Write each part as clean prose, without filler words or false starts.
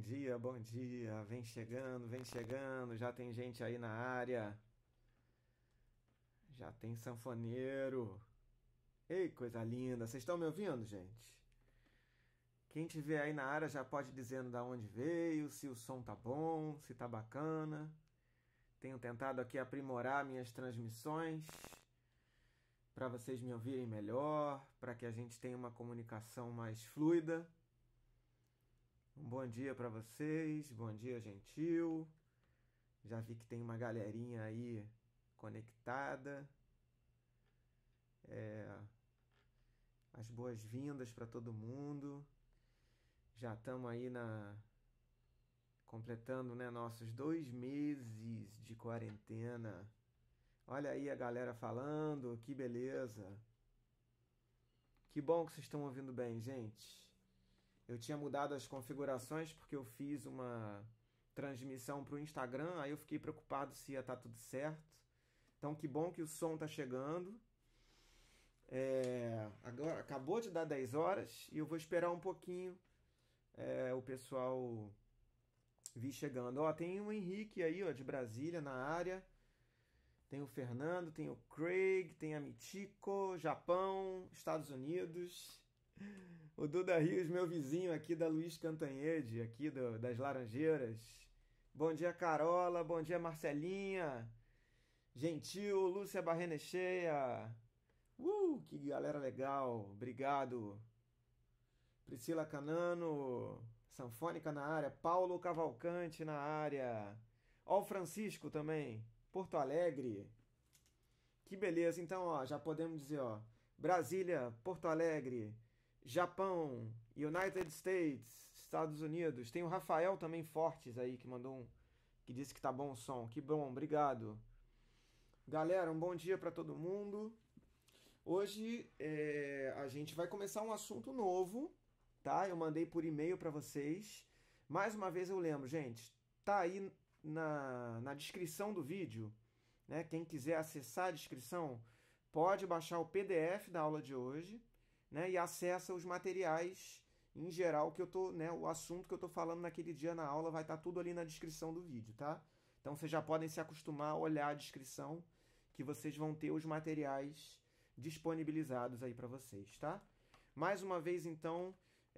bom dia. Vem chegando. Já tem gente aí na área. Já tem sanfoneiro. Ei, coisa linda. Vocês estão me ouvindo, gente? Quem tiver aí na área já pode ir dizendo da onde veio, se o som tá bom, se tá bacana. Tenho tentado aqui aprimorar minhas transmissões para vocês me ouvirem melhor, para que a gente tenha uma comunicação mais fluida. Um bom dia para vocês, bom dia, gentil. Já vi que tem uma galerinha aí conectada. As boas-vindas para todo mundo. Já estamos aí completando, né, nossos 2 meses de quarentena. Olha aí a galera falando, que beleza. Que bom que vocês estão ouvindo bem, gente. Eu tinha mudado as configurações porque eu fiz uma transmissão para o Instagram, aí eu fiquei preocupado se ia estar tudo certo. Então, que bom que o som está chegando. Agora acabou de dar 10 horas e eu vou esperar um pouquinho o pessoal vir chegando. Ó, tem o Henrique aí, ó, de Brasília, na área. Tem o Fernando, tem o Craig, tem a Michiko, Japão, Estados Unidos. O Duda Rios, meu vizinho aqui da Luiz Cantanhede, aqui das Laranjeiras. Bom dia, Carola. Bom dia, Marcelinha. Gentil, Lúcia Barrenecheia. Que galera legal. Obrigado. Priscila Canano. Sanfônica na área. Paulo Cavalcante na área. Ó, o Francisco também. Porto Alegre. Que beleza. Então, ó, já podemos dizer, ó, Brasília, Porto Alegre, Japão, United States, Estados Unidos. Tem o Rafael também Fortes aí que mandou que disse que tá bom o som. Que bom, obrigado. Galera, um bom dia para todo mundo. Hoje a gente vai começar um assunto novo, tá? Eu mandei por e-mail para vocês. Mais uma vez eu lembro, gente, tá aí na descrição do vídeo, né? Quem quiser acessar a descrição pode baixar o PDF da aula de hoje, né? E acessa os materiais em geral que eu tô, né? O assunto que eu tô falando naquele dia na aula vai estar tudo ali na descrição do vídeo, tá? Então vocês já podem se acostumar a olhar a descrição que vocês vão ter os materiais disponibilizados aí para vocês, tá? Mais uma vez, então,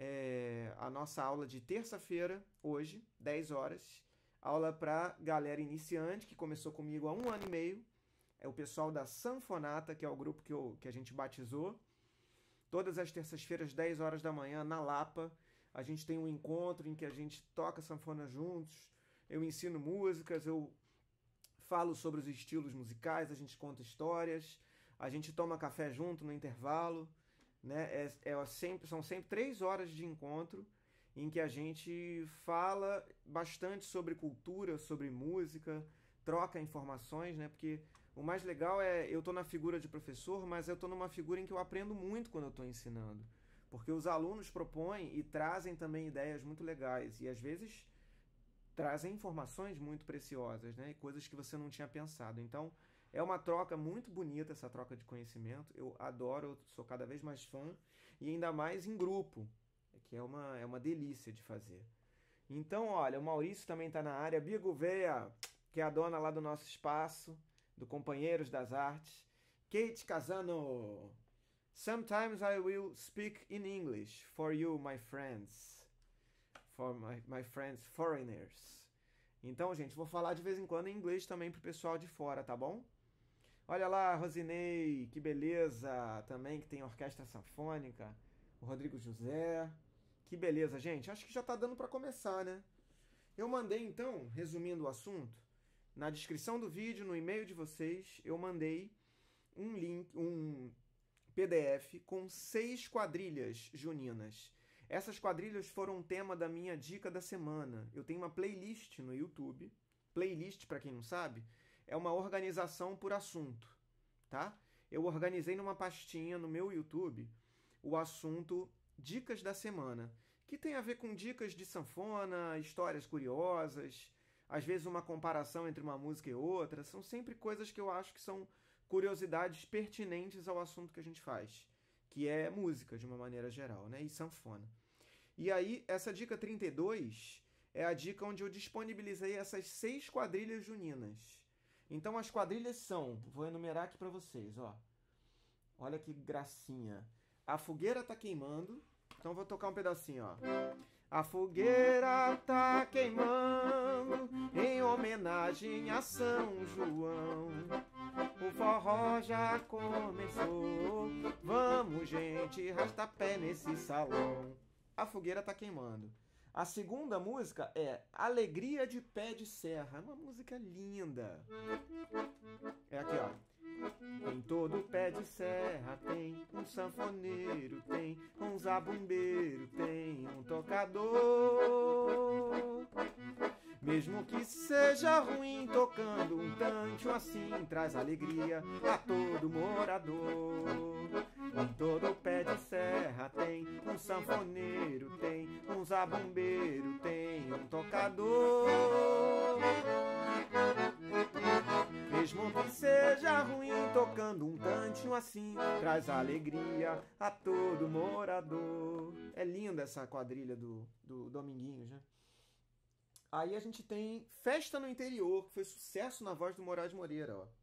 a nossa aula de terça-feira, hoje, 10 horas, aula para galera iniciante, que começou comigo há 1 ano e meio, é o pessoal da Sanfonata, que é o grupo que a gente batizou. Todas as terças-feiras, 10 horas da manhã, na Lapa, a gente tem um encontro em que a gente toca sanfona juntos, eu ensino músicas, eu falo sobre os estilos musicais, a gente conta histórias, a gente toma café junto no intervalo, né? São sempre 3 horas de encontro em que a gente fala bastante sobre cultura, sobre música, troca informações, né? Porque o mais legal eu tô na figura de professor, mas eu tô numa figura em que eu aprendo muito quando eu tô ensinando. Porque os alunos propõem e trazem também ideias muito legais e às vezes trazem informações muito preciosas, né? E coisas que você não tinha pensado. Então, é uma troca muito bonita, essa troca de conhecimento. Eu adoro, eu sou cada vez mais fã. E ainda mais em grupo, que é uma delícia de fazer. Então, olha, o Maurício também está na área. Bia Gouveia, que é a dona lá do nosso espaço, do Companheiros das Artes. Kate Casano. Sometimes I will speak in English for you, my friends. For my friends foreigners. Então, gente, vou falar de vez em quando em inglês também pro pessoal de fora, tá bom? Olha lá, Rosinei, que beleza! Também que tem orquestra sanfônica. O Rodrigo José. Que beleza, gente. Acho que já tá dando para começar, né? Eu mandei, então, resumindo o assunto, na descrição do vídeo, no e-mail de vocês, eu mandei um link, um PDF com 6 quadrilhas juninas. Essas quadrilhas foram o tema da minha dica da semana. Eu tenho uma playlist no YouTube. Playlist, para quem não sabe, é uma organização por assunto, tá? Eu organizei numa pastinha no meu YouTube o assunto Dicas da Semana, que tem a ver com dicas de sanfona, histórias curiosas, às vezes uma comparação entre uma música e outra. São sempre coisas que eu acho que são curiosidades pertinentes ao assunto que a gente faz, que é música de uma maneira geral, né? E sanfona. E aí, essa dica 32 é a dica onde eu disponibilizei essas 6 quadrilhas juninas. Então as quadrilhas são, vou enumerar aqui para vocês, ó. Olha que gracinha. A fogueira tá queimando, então vou tocar um pedacinho, ó. A fogueira tá queimando em homenagem a São João. O forró já começou, vamos gente, rastapé nesse salão. A fogueira tá queimando. A segunda música é Alegria de Pé de Serra. É uma música linda. É aqui, ó. Em todo pé de serra tem um sanfoneiro, tem um zabumbeiro, tem um tocador. Mesmo que seja ruim, tocando um tanto assim, traz alegria a todo morador. Em todo pé de serra tem um sanfoneiro, tem um zabumbeiro, tem um tocador. Mesmo que seja ruim, tocando um tantinho assim, traz alegria a todo morador. É linda essa quadrilha do Dominguinhos, né? Aí a gente tem Festa no Interior, que foi sucesso na voz do Moraes Moreira, ó.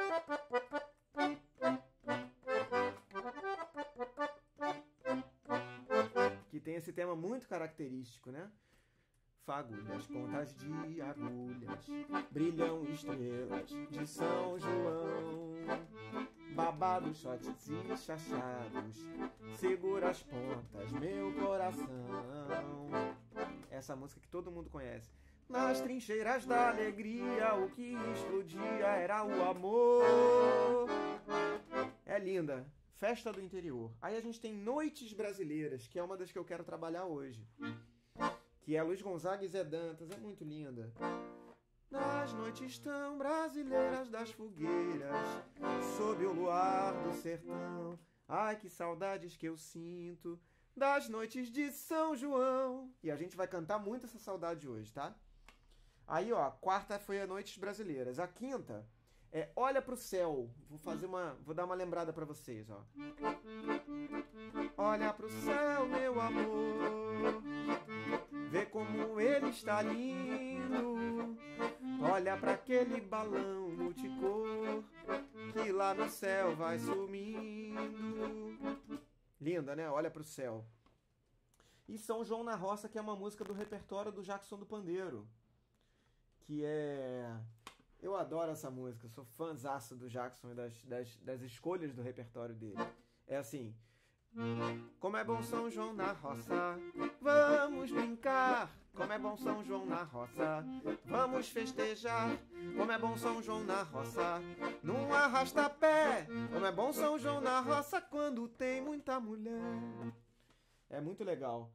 Que tem esse tema muito característico, né? Fagulhas, pontas de agulhas, brilham estrelas de São João. Babados, shots e chachados, segura as pontas, meu coração. Essa música que todo mundo conhece. Nas trincheiras da alegria, o que explodia era o amor. É linda. Festa do Interior. Aí a gente tem Noites Brasileiras, que é uma das que eu quero trabalhar hoje. Que é Luiz Gonzaga e Zé Dantas. É muito linda. Nas noites tão brasileiras das fogueiras, sob o luar do sertão, ai que saudades que eu sinto das noites de São João. E a gente vai cantar muito essa saudade hoje, tá? Aí, ó, a quarta foi a Noites Brasileiras. A quinta é Olha pro Céu. Vou dar uma lembrada pra vocês, ó. Olha pro céu, meu amor, vê como ele está lindo. Olha pra aquele balão multicor que lá no céu vai sumindo. Linda, né? Olha pro céu. E São João na Roça, que é uma música do repertório do Jackson do Pandeiro. Que é... Eu adoro essa música, sou fãzaço do Jackson e das escolhas do repertório dele. É assim... Como é bom São João na roça, vamos brincar. Como é bom São João na roça, vamos festejar. Como é bom São João na roça, num arrasta-pé. Como é bom São João na roça quando tem muita mulher. É muito legal.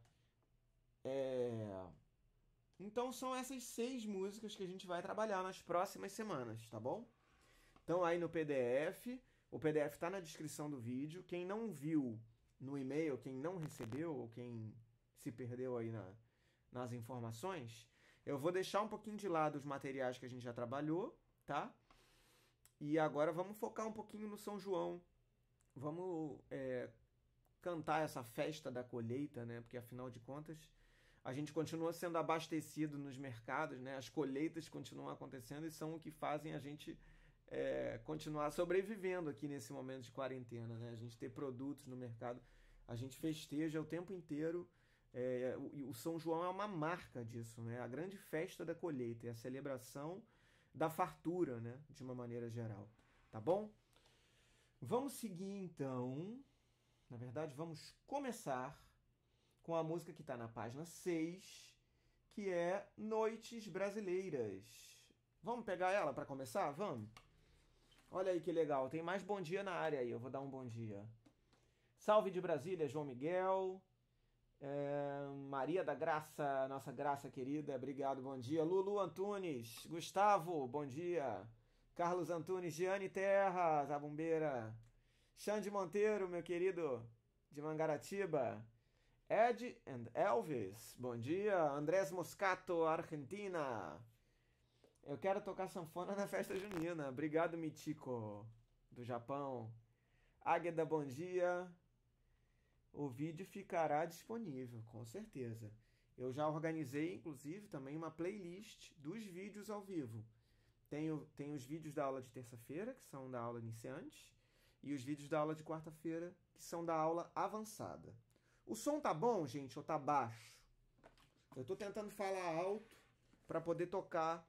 Então são essas 6 músicas que a gente vai trabalhar nas próximas semanas, tá bom? Então aí no PDF, o PDF tá na descrição do vídeo. Quem não viu no e-mail, quem não recebeu, ou quem se perdeu aí nas informações, eu vou deixar um pouquinho de lado os materiais que a gente já trabalhou, tá? E agora vamos focar um pouquinho no São João. Vamos cantar essa festa da colheita, né? Porque afinal de contas, a gente continua sendo abastecido nos mercados, né? As colheitas continuam acontecendo e são o que fazem a gente continuar sobrevivendo aqui nesse momento de quarentena, né? A gente ter produtos no mercado, a gente festeja o tempo inteiro. O São João é uma marca disso, né? A grande festa da colheita, é a celebração da fartura, né? De uma maneira geral, tá bom? Vamos seguir então, na verdade vamos começar com a música que está na página 6, que é Noites Brasileiras. Vamos pegar ela para começar? Vamos? Olha aí que legal, tem mais bom dia na área aí, eu vou dar um bom dia. Salve de Brasília, João Miguel. Maria da Graça, nossa Graça querida, obrigado, bom dia. Lulu Antunes, Gustavo, bom dia. Carlos Antunes, Giane Terra, Zabumbeira. Xande Monteiro, meu querido, de Mangaratiba. Ed and Elvis, bom dia. Andrés Moscato, Argentina. Eu quero tocar sanfona na festa junina. Obrigado, Michiko, do Japão. Águeda, bom dia. O vídeo ficará disponível, com certeza. Eu já organizei, inclusive, também uma playlist dos vídeos ao vivo. Tem os vídeos da aula de terça-feira, que são da aula iniciante, e os vídeos da aula de quarta-feira, que são da aula avançada. O som tá bom, gente, ou tá baixo? Eu tô tentando falar alto para poder tocar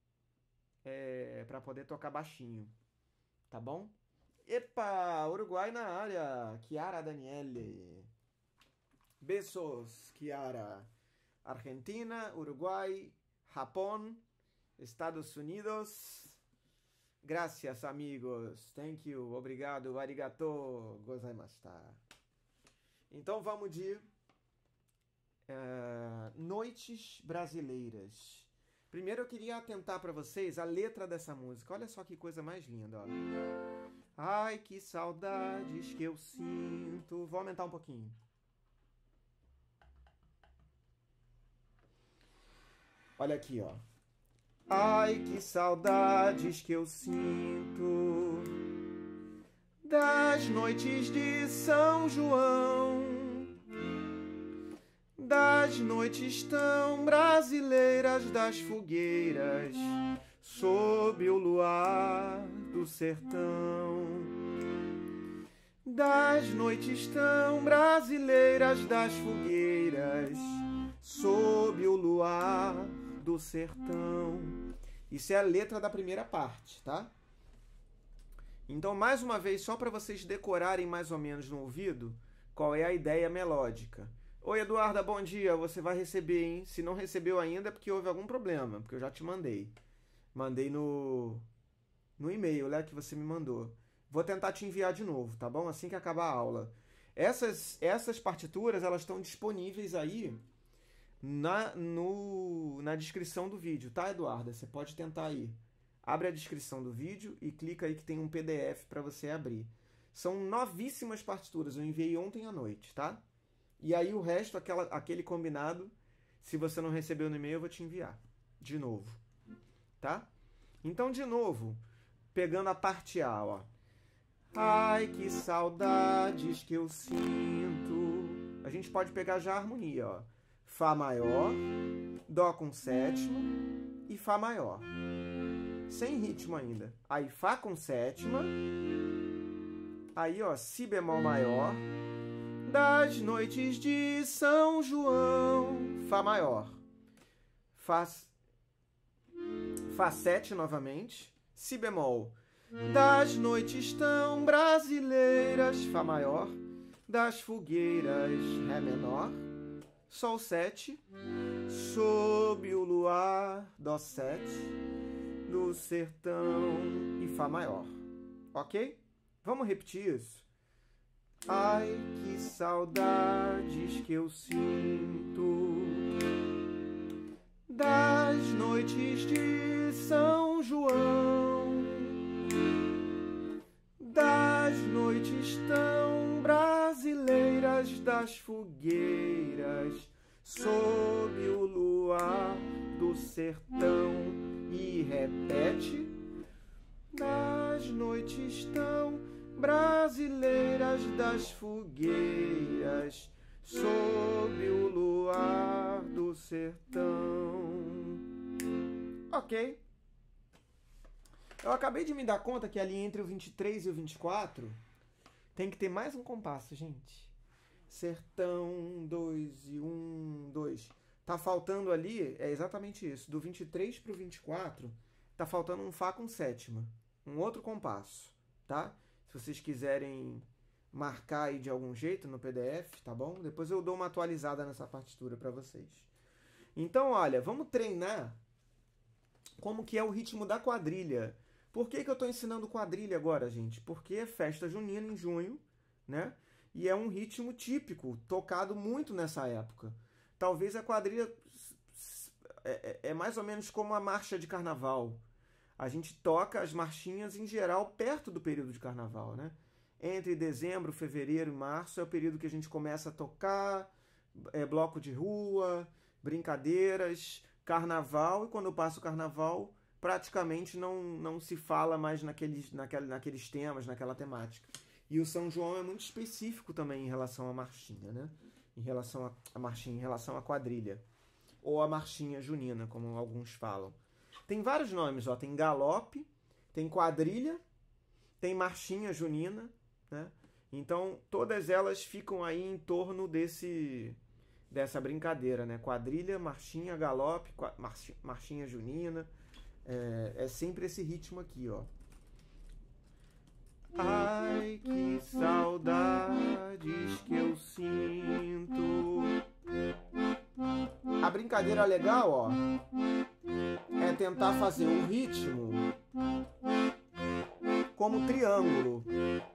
baixinho, tá bom? Epa, Uruguai na área. Chiara Daniele. Besos, Chiara. Argentina, Uruguai, Japón, Estados Unidos. Gracias, amigos. Thank you. Obrigado. Arigato. Gozaimashita. Então vamos de noites brasileiras. Primeiro eu queria atentar para vocês a letra dessa música. Olha só que coisa mais linda, ó. Ai, que saudades que eu sinto. Vou aumentar um pouquinho. Olha aqui, ó. Ai, que saudades que eu sinto das noites de São João, das noites tão brasileiras, das fogueiras sob o luar do sertão, das noites tão brasileiras, das fogueiras sob o luar do sertão. Isso é a letra da primeira parte, tá? Então, mais uma vez, só para vocês decorarem mais ou menos no ouvido, qual é a ideia melódica. Oi, Eduarda, bom dia. Você vai receber, hein? Se não recebeu ainda é porque houve algum problema, porque eu já te mandei. Mandei no e-mail, né, que você me mandou. Vou tentar te enviar de novo, tá bom? Assim que acabar a aula. Essas partituras, elas estão disponíveis aí na descrição do vídeo, tá, Eduarda? Você pode tentar aí. Abre a descrição do vídeo e clica aí que tem um PDF para você abrir. São novíssimas partituras, eu enviei ontem à noite, tá? E aí o resto, aquele combinado, se você não recebeu no e-mail, eu vou te enviar de novo, tá? Então, de novo, pegando a parte A, ó. Ai, que saudades que eu sinto. A gente pode pegar já a harmonia, ó. Fá maior, Dó com sétima e Fá maior. Sem ritmo ainda. Aí Fá com sétima. Aí, ó, Si bemol maior. Das noites de São João. Fá maior. Fá 7 novamente. Si bemol. Das noites tão brasileiras. Fá maior. Das fogueiras. Ré menor. Sol 7, sob o luar, Dó 7, do sertão e Fá maior. Ok? Vamos repetir isso? Ai, que saudades que eu sinto das noites de São João, das noites tão brasileiras, das fogueiras sob o luar do sertão. E repete: das noites tão brasileiras, das fogueiras sob o luar do sertão. Ok. Eu acabei de me dar conta que ali entre o 23 e o 24 tem que ter mais um compasso, gente. Sertão, 2 e 1, 2. Tá faltando ali, é exatamente isso. Do 23 para o 24, tá faltando um Fá com sétima. Um outro compasso, tá? Se vocês quiserem marcar aí de algum jeito no PDF, tá bom? Depois eu dou uma atualizada nessa partitura para vocês. Então, olha, vamos treinar como que é o ritmo da quadrilha. Por que eu estou ensinando quadrilha agora, gente? Porque é festa junina em junho, né? E é um ritmo típico, tocado muito nessa época. Talvez a quadrilha é mais ou menos como a marcha de carnaval. A gente toca as marchinhas, em geral, perto do período de carnaval, né? Entre dezembro, fevereiro e março é o período que a gente começa a tocar, bloco de rua, brincadeiras, carnaval. E quando passa o carnaval, praticamente não se fala mais naqueles temas, naquela temática. E o São João é muito específico também em relação à marchinha, né? Em relação à marchinha, em relação à quadrilha. ou a marchinha junina, como alguns falam. Tem vários nomes, ó. Tem galope, tem quadrilha, tem marchinha junina, né? Então, todas elas ficam aí em torno dessa brincadeira, né? Quadrilha, marchinha, galope, marchinha junina. É sempre esse ritmo aqui, ó. Ai, que saudades que eu sinto. A brincadeira legal, ó, é tentar fazer um ritmo como triângulo.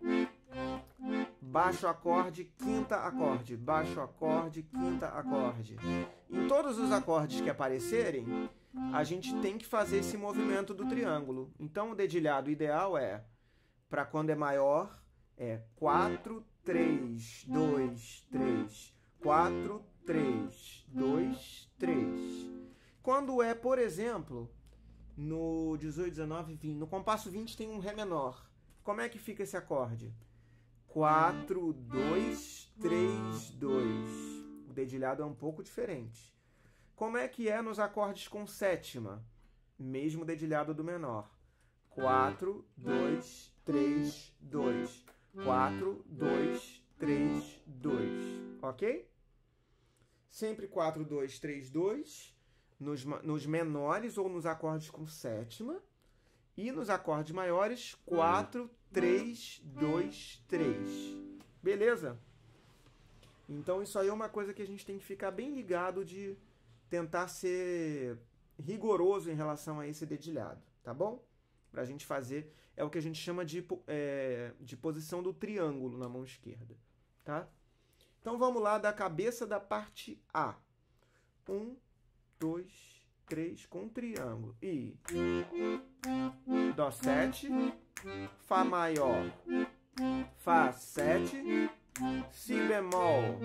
Baixo acorde, quinta acorde, baixo acorde, quinta acorde. Em todos os acordes que aparecerem, a gente tem que fazer esse movimento do triângulo. Então, o dedilhado ideal para quando é maior, 4, 3, 2, 3. 4, 3, 2, 3. Quando é, por exemplo, no 18, 19, 20, no compasso 20 tem um Ré menor. Como é que fica esse acorde? 4, 2, 3, 2. O dedilhado é um pouco diferente. Como é que é nos acordes com sétima? Mesmo dedilhado do menor. 4, 2, 3, 2. 4, 2, 3, 2. Ok? Sempre 4, 2, 3, 2. Nos menores ou nos acordes com sétima. E nos acordes maiores, 4, 3, 2, 3. Beleza? Então isso aí é uma coisa que a gente tem que ficar bem ligado de tentar ser rigoroso em relação a esse dedilhado, tá bom? Pra gente fazer, é o que a gente chama de posição do triângulo na mão esquerda, tá? Então vamos lá da cabeça da parte A. 1, 2, 3 com triângulo. E Dó 7, Fá maior, Fá 7, Si bemol,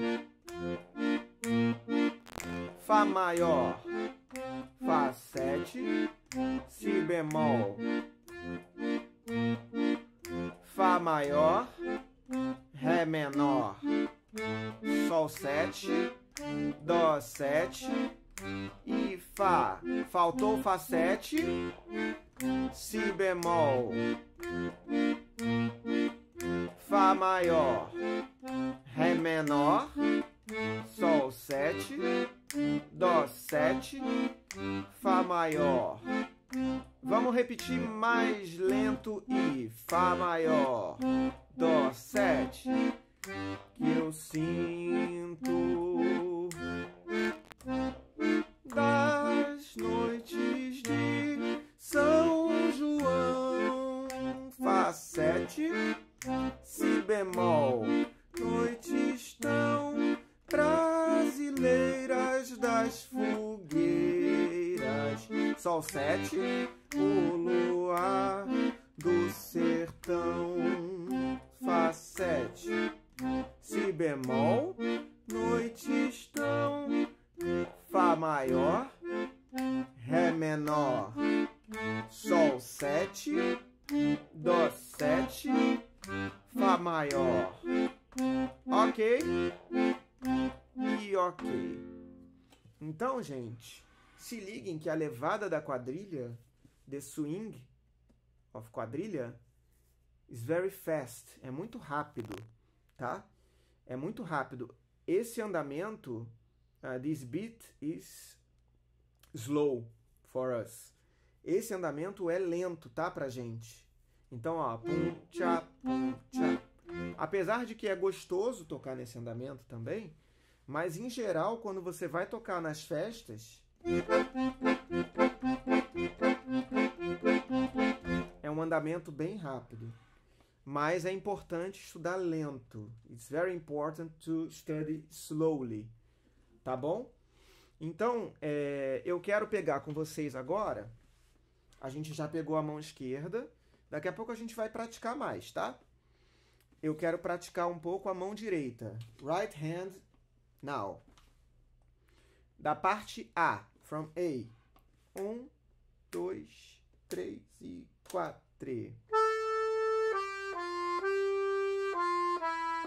Fá maior, Fá 7, Si bemol, Fá maior, Ré menor, Sol 7, Dó 7 e Fá. Faltou Fá 7, Si bemol, Fá maior, Ré menor, Sol 7, Dó 7, Fá maior. Vamos repetir mais lento e Fá maior, Dó 7, que eu sinto das noites de São João. Fá 7, Si bemol, noites tão brasileiras das fogueiras. Sol 7, o luar do sertão. Fá 7, Si bemol, noites tão. Fá maior, Ré menor, Sol 7, Dó 7, Fá maior. Ok? E ok. Então, gente, se liguem que a levada da quadrilha, the swing of quadrilha, is very fast. É muito rápido, tá? É muito rápido. Esse andamento, this beat is slow for us. Esse andamento é lento, tá, pra gente? Então, ó, pum, tchá, pum, tchá. Apesar de que é gostoso tocar nesse andamento também, mas em geral, quando você vai tocar nas festas, é um andamento bem rápido. Mas é importante estudar lento. It's very important to study slowly. Tá bom? Então, eu quero pegar com vocês agora. A gente já pegou a mão esquerda. Daqui a pouco a gente vai praticar mais, tá? Eu quero praticar um pouco a mão direita. Right hand now. Da parte A. From A. 1, 2, 3 e 4.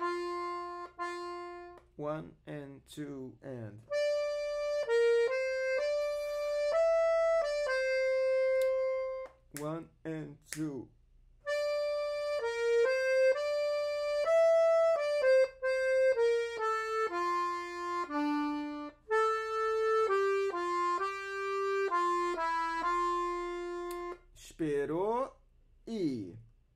1 and 2 and. 1 and 2. Esperou e...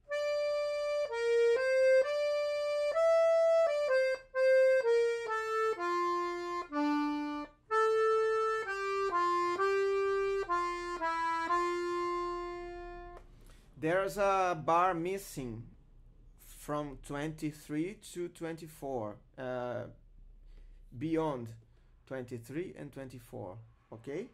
There's a bar missing from 23 to 24. Beyond 23 and 24. Okay?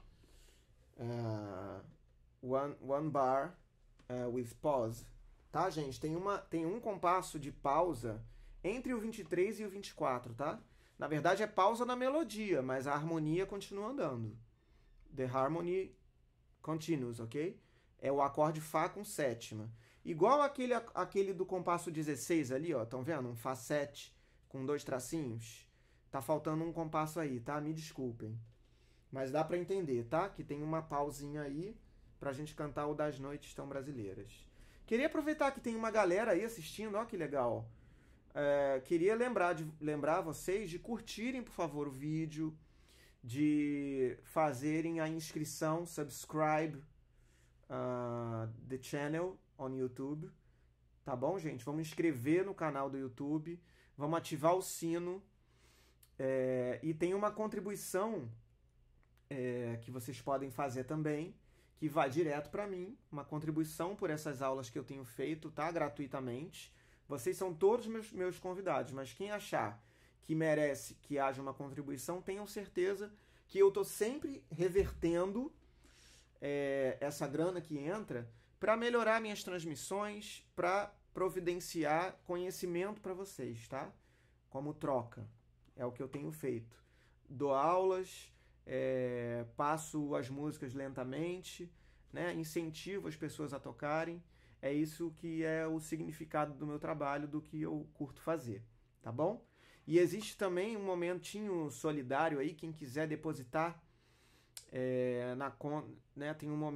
One bar with pause. Tá, gente? Tem um compasso de pausa entre o 23 e o 24, tá? Na verdade é pausa na melodia, mas a harmonia continua andando. The harmony continues, ok? É o acorde Fá com sétima. Igual aquele do compasso 16 ali, ó. Estão vendo? Um Fá 7 com 2 tracinhos. Tá faltando um compasso aí, tá? Me desculpem. Mas dá pra entender, tá? Que tem uma pausinha aí pra gente cantar o Das Noites Tão Brasileiras. Queria aproveitar que tem uma galera aí assistindo, ó que legal. Queria lembrar vocês de curtirem, por favor, o vídeo, de fazerem a inscrição, subscribe the channel on YouTube, tá bom, gente? Vamos inscrever no canal do YouTube, vamos ativar o sino, e tem uma contribuição que vocês podem fazer também, que vai direto para mim, uma contribuição por essas aulas que eu tenho feito, tá? Gratuitamente. Vocês são todos meus convidados, mas quem achar que merece que haja uma contribuição, tenham certeza que eu tô sempre revertendo essa grana que entra para melhorar minhas transmissões, para providenciar conhecimento para vocês, tá? Como troca. É o que eu tenho feito. Dou aulas, passo as músicas lentamente, né? Incentivo as pessoas a tocarem. É isso que é o significado do meu trabalho, do que eu curto fazer, tá bom? E existe também um momentinho solidário aí, quem quiser depositar na conta, né?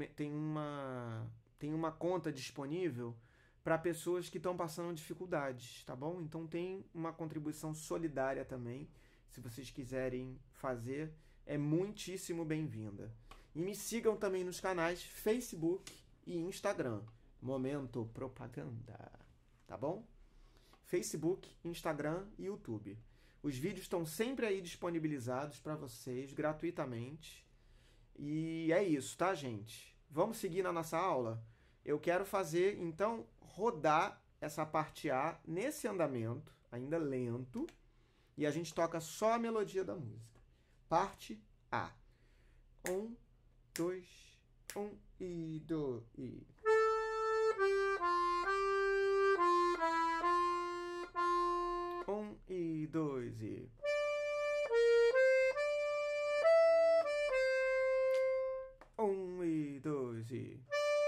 Tem uma conta disponível para pessoas que estão passando dificuldades, tá bom? Então tem uma contribuição solidária também, se vocês quiserem fazer, é muitíssimo bem-vinda. E me sigam também nos canais Facebook e Instagram. Momento Propaganda, tá bom? Facebook, Instagram e YouTube. Os vídeos estão sempre aí disponibilizados para vocês gratuitamente. E é isso, tá, gente? Vamos seguir na nossa aula? Eu quero fazer, então, rodar essa parte A nesse andamento, ainda lento, e a gente toca só a melodia da música. Parte A. 1, 2, 1 e 2 e... 1 e 2 e... 1 e 2 e...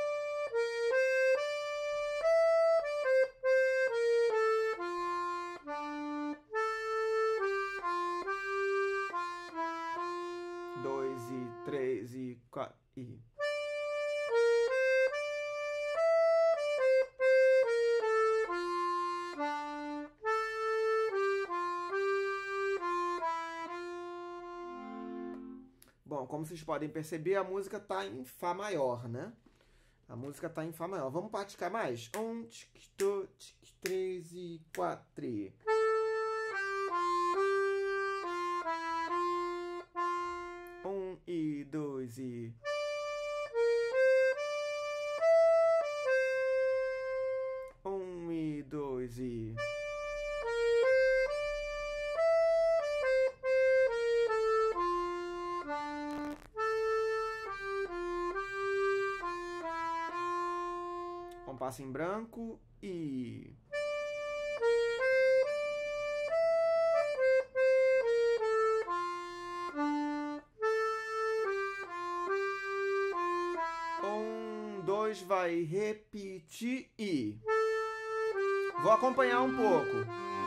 2 e 3 e 4 e... Bom, como vocês podem perceber, a música tá em Fá maior, né? A música tá em Fá maior. Vamos praticar mais? 1, 2, 3 e 4. 1 e 2 e... 1 e 2 e... Compasso em branco e... Dois, vai repetir e... Vou acompanhar um pouco.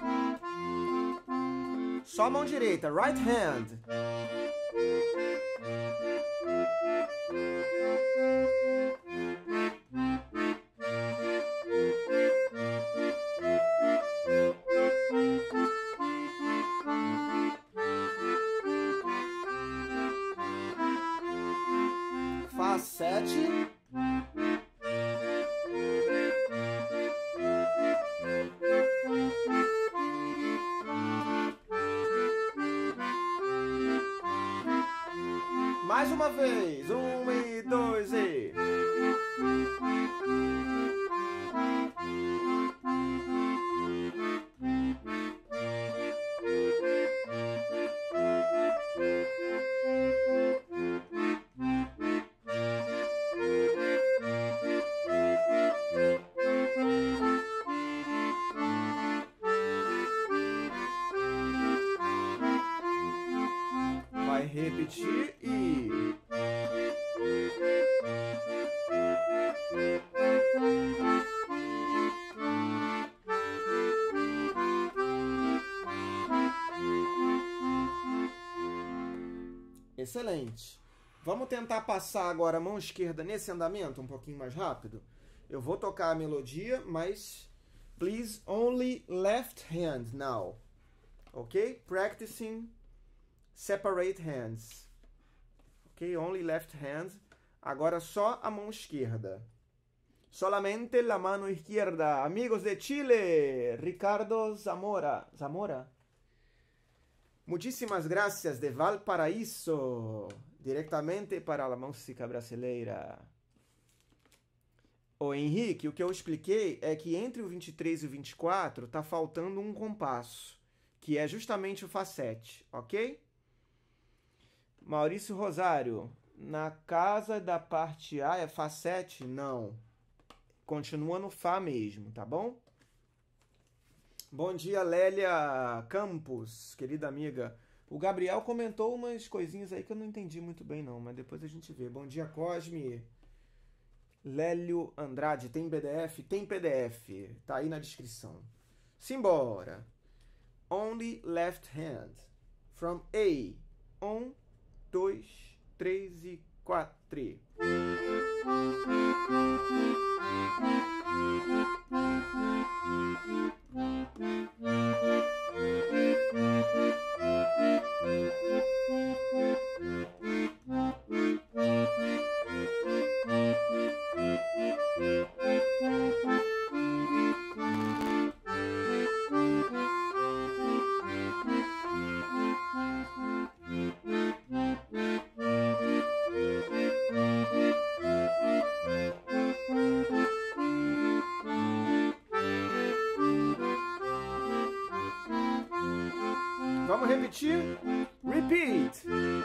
Só a mão direita, right hand. 7. Mais uma vez. 1 e 2 e... Vai repetir e... Excelente. Vamos tentar passar agora a mão esquerda nesse andamento um pouquinho mais rápido? Eu vou tocar a melodia, mas... Please, only left hand now. Ok? Practicing separate hands. Ok? Only left hand. Agora só a mão esquerda. Solamente la mano izquierda. Amigos de Chile, Ricardo Zamora. Zamora? Muchísimas gracias de Valparaíso. Diretamente para a música brasileira. Ô Henrique, o que eu expliquei é que entre o 23 e o 24 tá faltando um compasso, que é justamente o Fá 7, ok? Maurício Rosário, na casa da parte A é Fá 7? Não. Continua no Fá mesmo, tá bom? Bom dia, Lélia Campos, querida amiga. O Gabriel comentou umas coisinhas aí que eu não entendi muito bem não, mas depois a gente vê. Bom dia, Cosme. Lélio Andrade, tem PDF? Tem PDF, tá aí na descrição. Simbora. Only left hand. From A. 1, 2, 3 e 4. Vamos repetir? Repeat!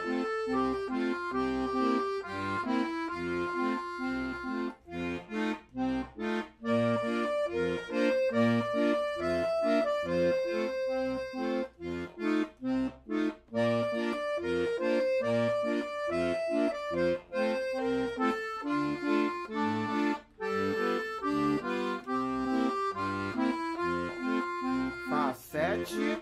Fá 7.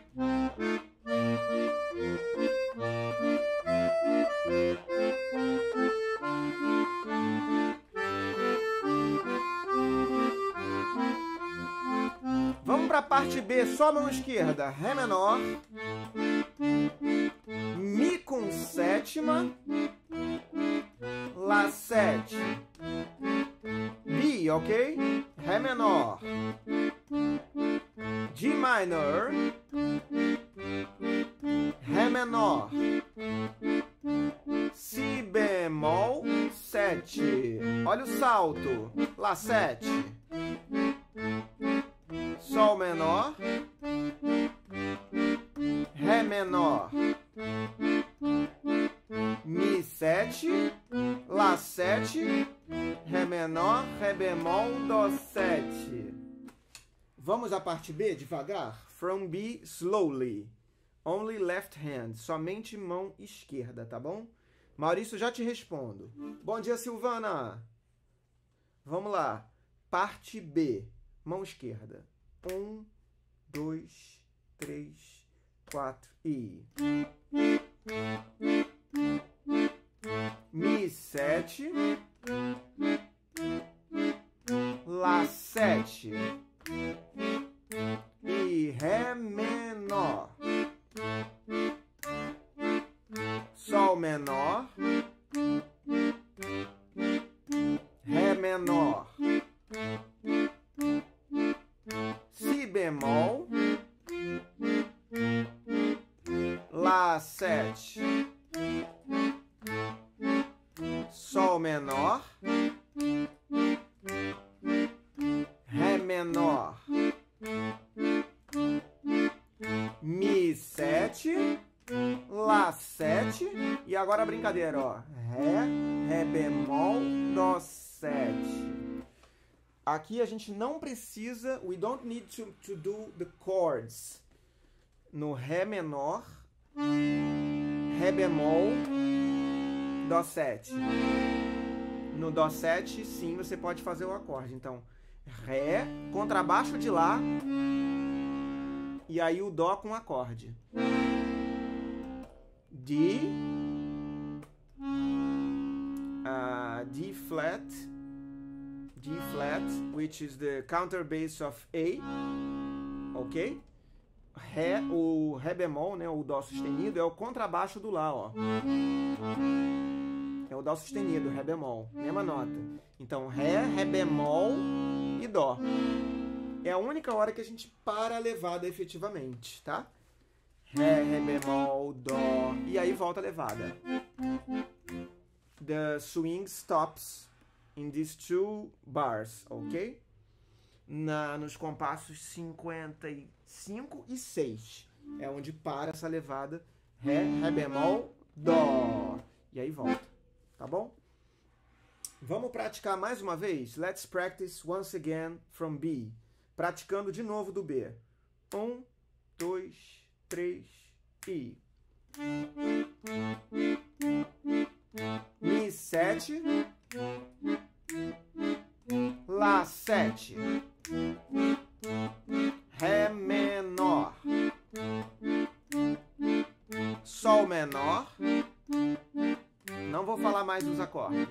Vamos para a parte B, só mão esquerda. Ré menor. Mi com sétima. Lá 7. B, ok? Ré menor. D minor. Ré menor. Si bemol 7. Olha o salto. Lá 7. Sol menor. Ré menor. Mi 7. Lá 7. Ré menor. Ré bemol, Dó 7. Vamos à parte B devagar? From B slowly. Only left hand. Somente mão esquerda, tá bom? Maurício, já te respondo. Bom dia, Silvana. Vamos lá. Parte B. Mão esquerda. 1, 2, 3, 4 e... Mi 7. Lá 7. E Ré menor. Sol menor. Lá 7. Sol menor. Ré menor. Mi 7. Lá 7. E agora a brincadeira, ó. Ré, Ré bemol, Dó 7. Aqui a gente não precisa, we don't need to do the chords. No Ré menor, Ré bemol, Dó 7. No Dó 7, sim, você pode fazer o acorde. Então, Ré, contrabaixo de Lá, e aí o Dó com acorde. D, D flat, which is the counter bass of A, ok? Ré, o Ré bemol, né, o Dó sustenido, é o contrabaixo do Lá, ó. É o Dó sustenido, Ré bemol, mesma nota. Então, Ré, Ré bemol e Dó. É a única hora que a gente para a levada efetivamente, tá? Ré, Ré bemol, Dó, e aí volta a levada. The swing stops in these two bars, ok? Nos compassos 55 e 6. É onde para essa levada. Ré, Ré bemol, Dó. E aí volta, tá bom? Vamos praticar mais uma vez? Let's practice once again from B. Praticando de novo do B. 1, 2, 3 e... Mi 7, Lá 7, Ré menor, Sol menor. Não vou falar mais dos acordes.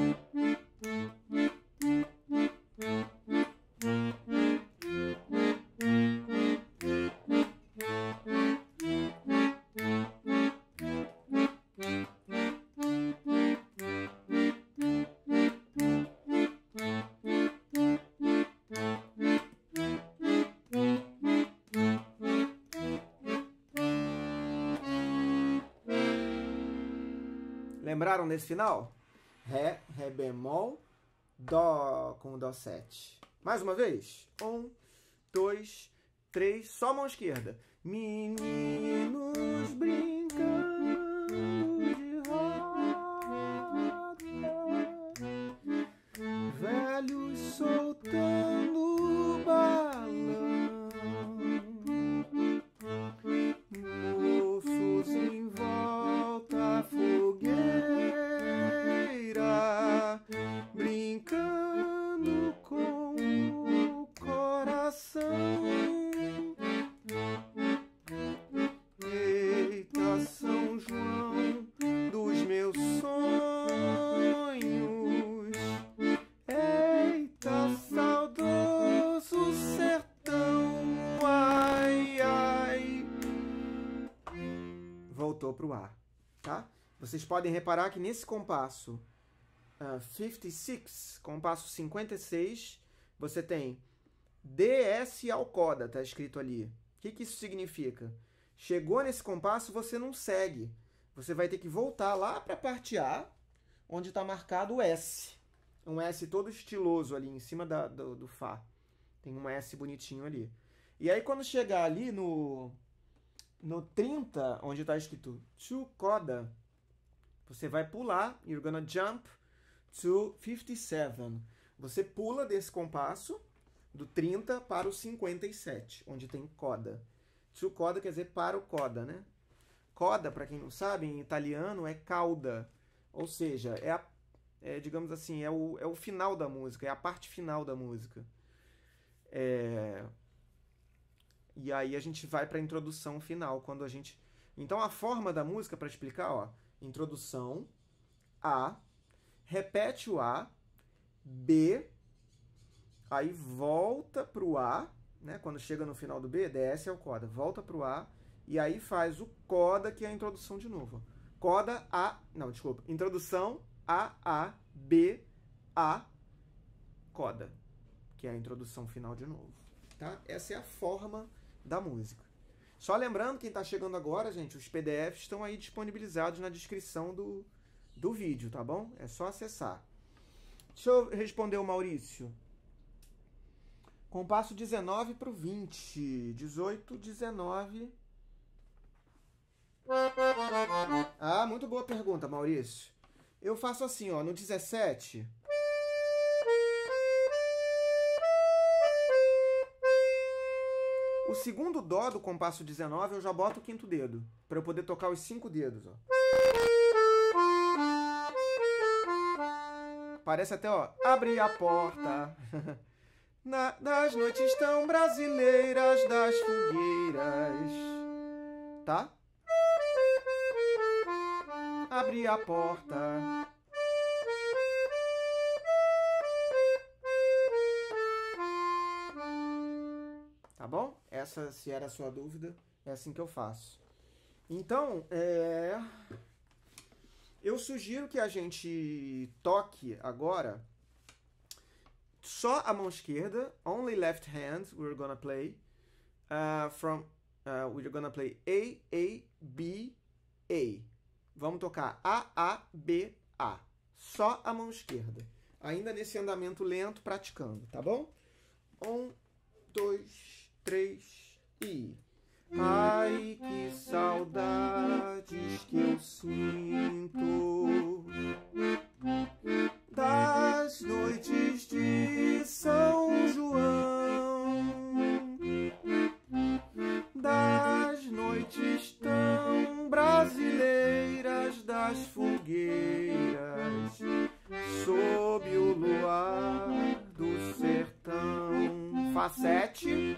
Lembraram desse final? Ré, Ré bemol, Dó com Dó 7. Mais uma vez. 1, 2, 3, só mão esquerda. Meninos brincando de roda, velhos soltando balão, moços em volta à fogueira, brincando com o coração. Eita, São João dos meus sonhos, eita, saudoso sertão, ai, ai. Voltou pro A, tá? Vocês podem reparar que nesse compasso 56, compasso 56, você tem DS ao coda, tá escrito ali. O que isso significa? Chegou nesse compasso, você não segue. Você vai ter que voltar lá para a parte A, onde está marcado o S. Um S todo estiloso ali, em cima do Fá. Tem um S bonitinho ali. E aí, quando chegar ali no 30, onde está escrito to coda, você vai pular, you're gonna jump to 57. Você pula desse compasso, do 30 para o 57, onde tem coda. To coda quer dizer para o coda, né? Coda, para quem não sabe, em italiano é cauda. Ou seja, digamos assim, é o final da música, é a parte final da música. E aí a gente vai para a introdução final, quando a gente... Então a forma da música, para explicar, ó, introdução, A, repete o A, B, aí volta pro A, né? Quando chega no final do B, desce ao coda, volta pro A, e aí faz o coda, que é a introdução de novo. Coda, A, não, desculpa, introdução, A, B, A, coda, que é a introdução final de novo, tá? Essa é a forma da música. Só lembrando, quem está chegando agora, gente, os PDFs estão aí disponibilizados na descrição do vídeo, tá bom? É só acessar. Deixa eu responder o Maurício. Compasso 19 para o 20. 18, 19. Ah, muito boa pergunta, Maurício. Eu faço assim, ó, no 17... O segundo dó do compasso 19 eu já boto o quinto dedo, para eu poder tocar os 5 dedos, ó. Parece até, ó, abri a porta das noites tão brasileiras das fogueiras, tá? Abri a porta. Tá bom? Essa, se era a sua dúvida, é assim que eu faço. Então, eu sugiro que a gente toque agora só a mão esquerda, only left hand, we're gonna play, we're gonna play A, A, B, A. Vamos tocar A, A, B, A. Só a mão esquerda. Ainda nesse andamento lento, praticando, tá bom? 1, 2, 3 e... Ai, que saudades que eu sinto das noites de São João, das noites tão brasileiras das fogueiras, sob o luar do sertão. Fá 7.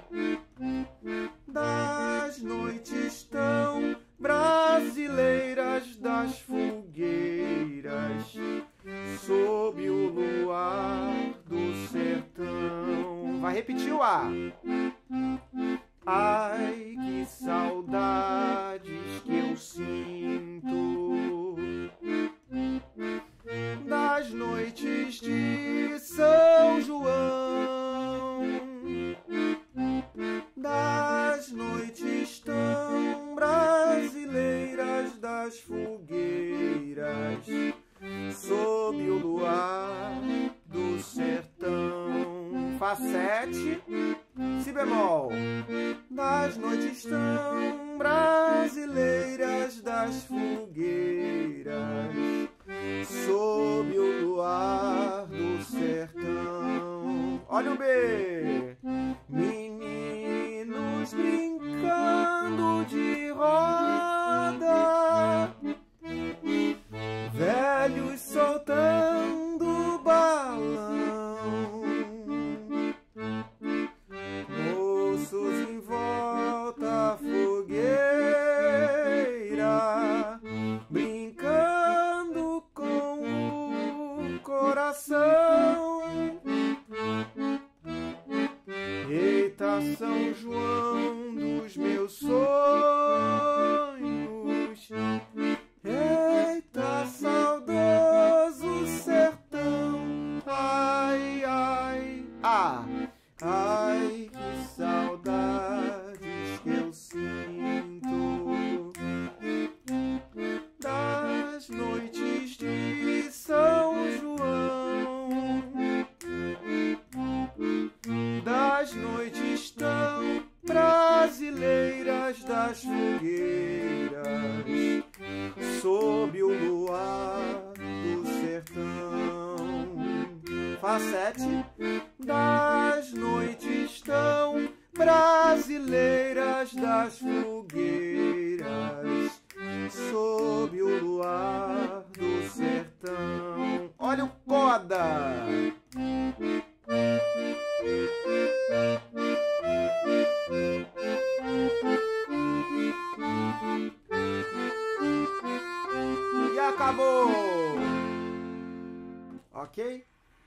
Das noites tão brasileiras das fogueiras, sob o luar do sertão. Vai repetir o A. Ai, que saudades que eu sinto das noites de São João, das noites tão brasileiras das fogueiras, sob o luar do sertão. Fá 7, Si bemol. Das noites tão brasileiras das fogueiras, sob o luar do sertão. Olha o B. Meninos brincando de roda, velhos soltando balão, moços em volta à fogueira, brincando com o coração. Eita, São João dos meus sonhos, eita, saudoso sertão. Ai, ai, ai, que saudades que eu sinto das noites de São João, das noites tão brasileiras das fogueiras, sob o luar do sertão. Fá 7. Das noites tão brasileiras das fogueiras, sob o luar do sertão. Olha o coda! E acabou! Ok?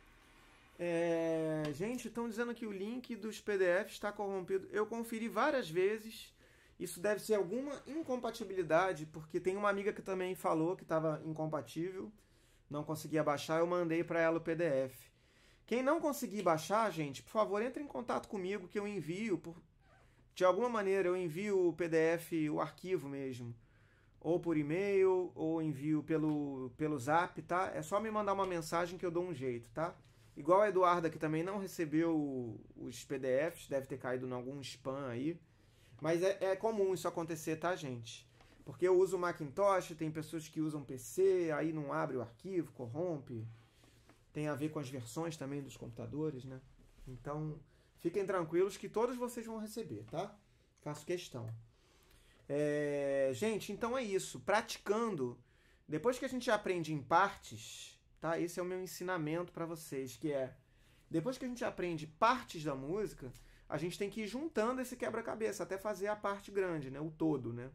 Gente, estão dizendo que o link dos PDFs está corrompido. Eu conferi várias vezes. Isso deve ser alguma incompatibilidade, porque tem uma amiga que também falou que estava incompatível, não conseguia baixar, eu mandei para ela o PDF. Quem não conseguir baixar, gente, por favor, entre em contato comigo que eu envio de alguma maneira eu envio o PDF, o arquivo mesmo, ou por e-mail, ou envio pelo Zap, tá? É só me mandar uma mensagem que eu dou um jeito, tá? Igual a Eduarda, que também não recebeu os PDFs, deve ter caído em algum spam aí. Mas é comum isso acontecer, tá, gente? Porque eu uso Macintosh, tem pessoas que usam PC, aí não abre o arquivo, corrompe. Tem a ver com as versões também dos computadores, né? Então, fiquem tranquilos que todos vocês vão receber, tá? Faço questão. Gente, então é isso. Praticando, depois que a gente aprende em partes, tá? Esse é o meu ensinamento para vocês, que é, depois que a gente aprende partes da música, a gente tem que ir juntando esse quebra-cabeça até fazer a parte grande, né? O todo, né?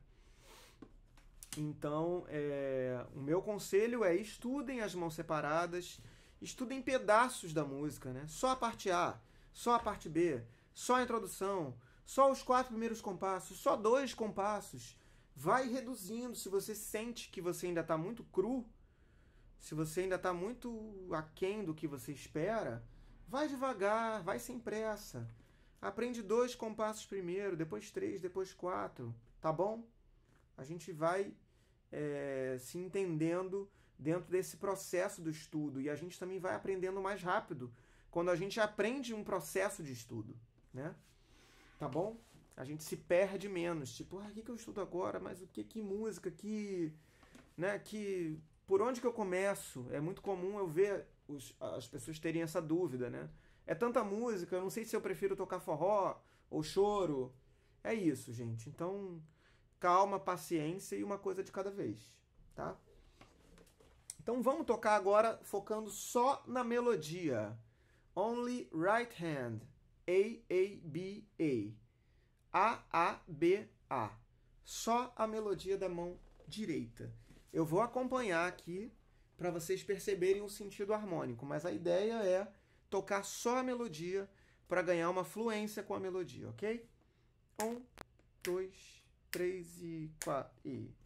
Então, o meu conselho é estudem as mãos separadas, estudem pedaços da música, né? Só a parte A, só a parte B, só a introdução, só os 4 primeiros compassos, só 2 compassos. Vai reduzindo. Se você sente que você ainda está muito cru, se você ainda está muito aquém do que você espera, vai devagar, vai sem pressa. Aprende 2 compassos primeiro, depois 3, depois 4, tá bom? A gente vai se entendendo dentro desse processo do estudo e a gente também vai aprendendo mais rápido quando a gente aprende um processo de estudo, né? Tá bom? A gente se perde menos, tipo, o que eu estudo agora? Mas o que música, né? Por onde que eu começo? É muito comum eu ver as pessoas terem essa dúvida, né? É tanta música, eu não sei se eu prefiro tocar forró ou choro. É isso, gente. Então, calma, paciência e uma coisa de cada vez, tá? Então vamos tocar agora focando só na melodia. Only right hand. A-A-B-A. A-A-B-A. Só a melodia da mão direita. Eu vou acompanhar aqui para vocês perceberem o sentido harmônico, mas a ideia é tocar só a melodia para ganhar uma fluência com a melodia, ok? 1, 2, 3 e 4 e...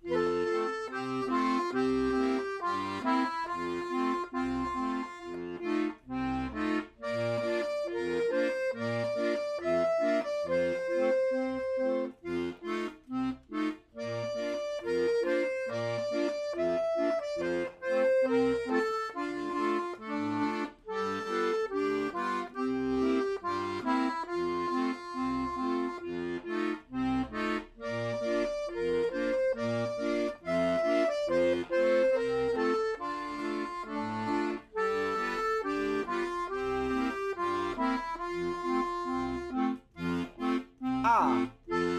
A.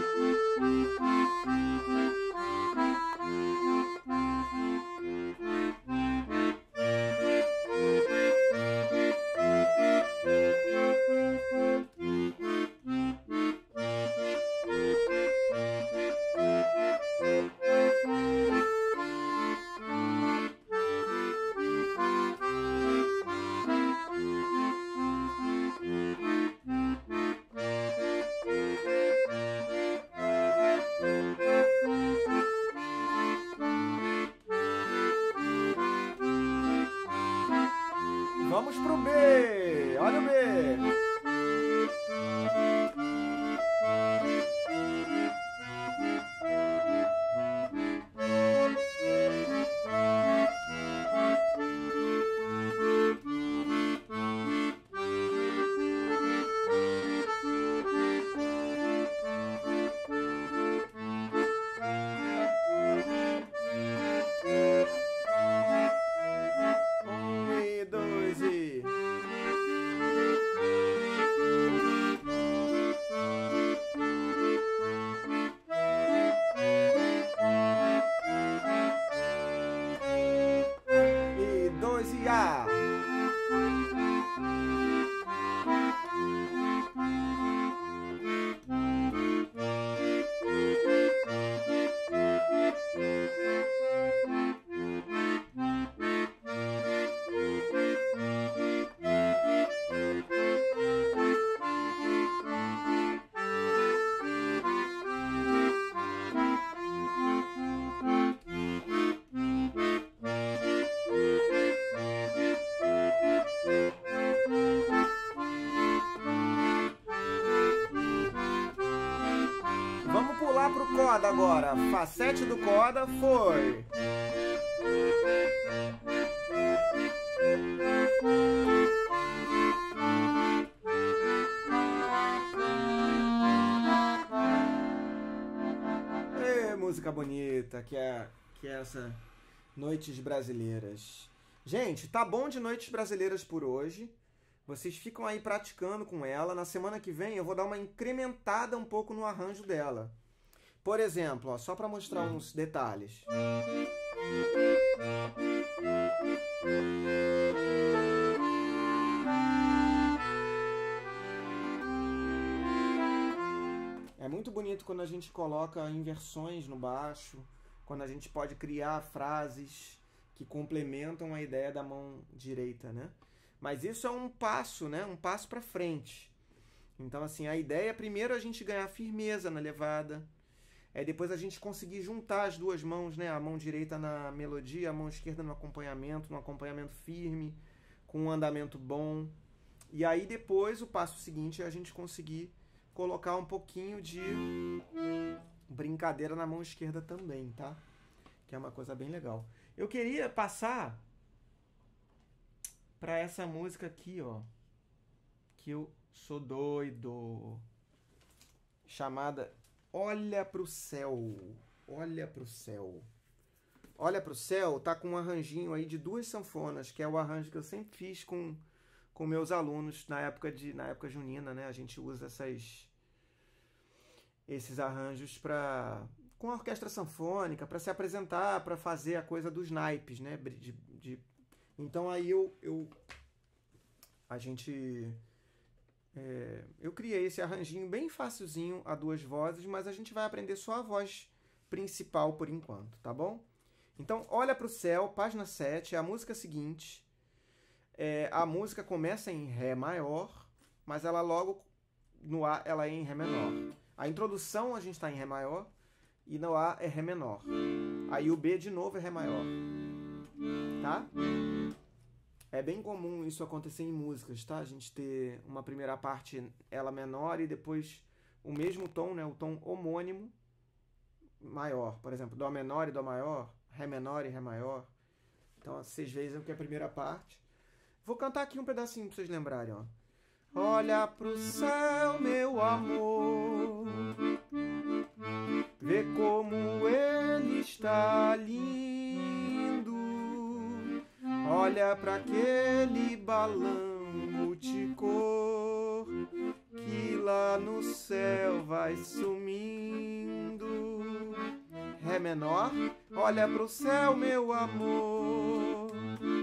Vamos pro B. Olha o B. Um e dois e... corda agora. Fá 7 do corda, foi. Música bonita, que é essa Noites Brasileiras. Gente, tá bom de Noites Brasileiras por hoje. Vocês ficam aí praticando com ela. Na semana que vem eu vou dar uma incrementada um pouco no arranjo dela. Por exemplo, ó, só para mostrar uns detalhes. É muito bonito quando a gente coloca inversões no baixo, quando a gente pode criar frases que complementam a ideia da mão direita, né? Mas isso é um passo, né? Um passo para frente. Então, assim, a ideia é primeiro a gente ganhar firmeza na levada, depois a gente conseguir juntar as duas mãos, né? A mão direita na melodia, a mão esquerda no acompanhamento firme, com um andamento bom. E aí depois o passo seguinte é a gente conseguir colocar um pouquinho de brincadeira na mão esquerda também, tá? Que é uma coisa bem legal. Eu queria passar para essa música aqui, ó, que eu sou doido, chamada Olha pro Céu. Olha pro Céu. Olha pro Céu tá com um arranjinho aí de 2 sanfonas, que é o arranjo que eu sempre fiz com meus alunos na época junina, né? A gente usa esses arranjos com a orquestra sanfônica, para se apresentar, para fazer a coisa dos naipes, né? Então aí eu criei esse arranjinho bem facilzinho a 2 vozes, mas a gente vai aprender só a voz principal por enquanto, tá bom? Então, Olha pro Céu, página 7, é a música seguinte. A música começa em Ré maior, mas ela logo no A ela é em Ré menor. A introdução a gente está em Ré maior e no A é Ré menor. Aí o B de novo é Ré maior, tá? É bem comum isso acontecer em músicas, tá? A gente ter uma primeira parte ela menor e depois o mesmo tom, né? O tom homônimo maior. Por exemplo, Dó menor e Dó maior, Ré menor e Ré maior. Então, vocês veem que é a primeira parte. Vou cantar aqui um pedacinho pra vocês lembrarem, ó. Olha pro céu, meu amor, vê como ele está lindo. Olha pra aquele balão multicor que lá no céu vai sumindo. Ré menor, olha pro céu, meu amor,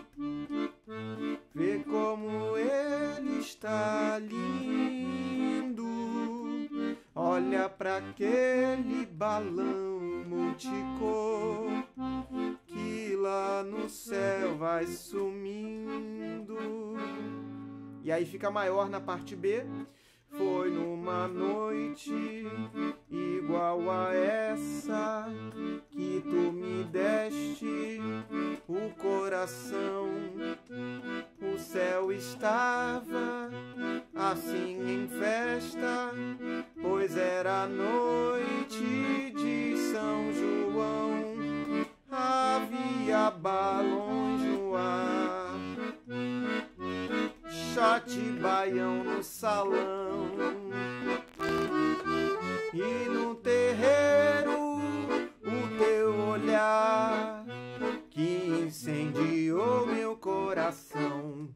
vê como ele está lindo. Olha pra aquele balão multicor que lá no céu vai sumindo. E aí fica maior na parte B. Foi numa noite igual a essa que tu me deste o coração. O céu estava assim em festa, pois era a noite de São João. Havia balões no ar, shot baião no salão, e no terreiro o teu olhar que incendiou meu coração.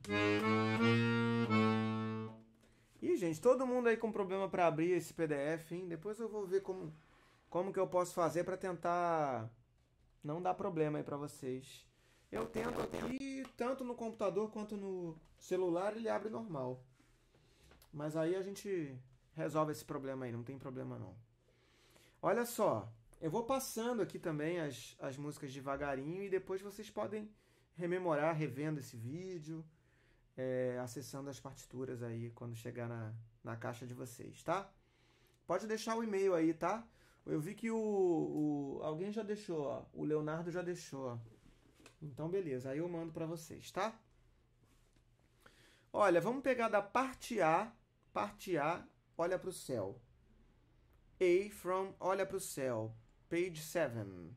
Ih, gente, todo mundo aí com problema para abrir esse PDF, hein? Depois eu vou ver como que eu posso fazer para tentar não dar problema aí para vocês. Eu tento aqui, tanto no computador quanto no celular, ele abre normal. Mas aí a gente resolve esse problema aí, não tem problema não. Olha só, eu vou passando aqui também as músicas devagarinho e depois vocês podem rememorar, revendo esse vídeo, acessando as partituras aí quando chegar na caixa de vocês, tá? Pode deixar o e-mail aí, tá? Eu vi que alguém já deixou, ó. O Leonardo já deixou, ó. Então, beleza. Aí eu mando para vocês, tá? Olha, vamos pegar da parte A, Olha pro Céu. A from Olha pro Céu. page 7.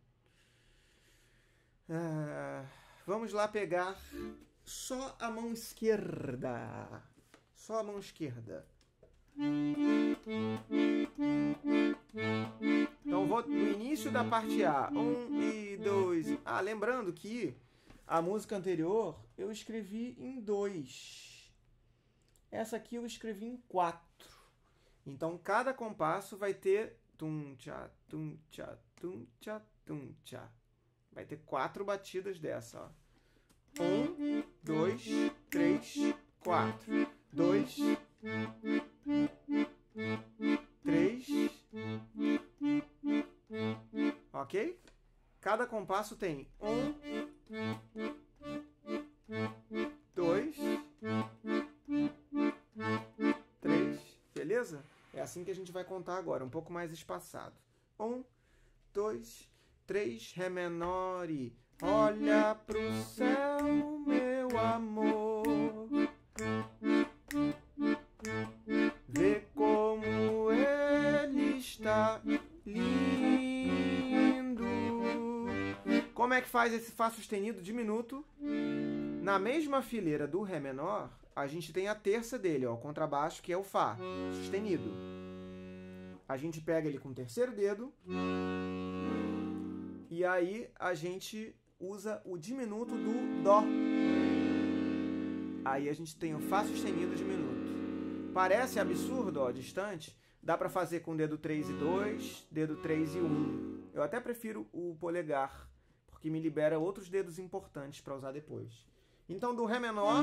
Vamos lá pegar só a mão esquerda. Só a mão esquerda. Então vou no início da parte A. 1 e 2. Lembrando que a música anterior eu escrevi em 2. Essa aqui eu escrevi em 4. Então cada compasso vai ter tum-tchá, tum-tchá, tum-tchá, tum-tchá. Vai ter 4 batidas dessa, ó. 1, 2, 3, 4. 2, 3. Ok? Cada compasso tem 1, 2, 3. Beleza? É assim que a gente vai contar agora, um pouco mais espaçado. 1, 2, 3, Ré menor e olha pro céu, meu amor. Vê como ele está lindo. Como é que faz esse Fá sustenido diminuto? Na mesma fileira do Ré menor, a gente tem a terça dele, ó, o contrabaixo, que é o Fá sustenido. A gente pega ele com o terceiro dedo e aí a gente usa o diminuto do Dó. Aí a gente tem o Fá sustenido diminuto. Parece absurdo, ó, distante. Dá para fazer com dedo 3 e 2, dedo 3 e 1. Eu até prefiro o polegar, porque me libera outros dedos importantes para usar depois. Então, do Ré menor,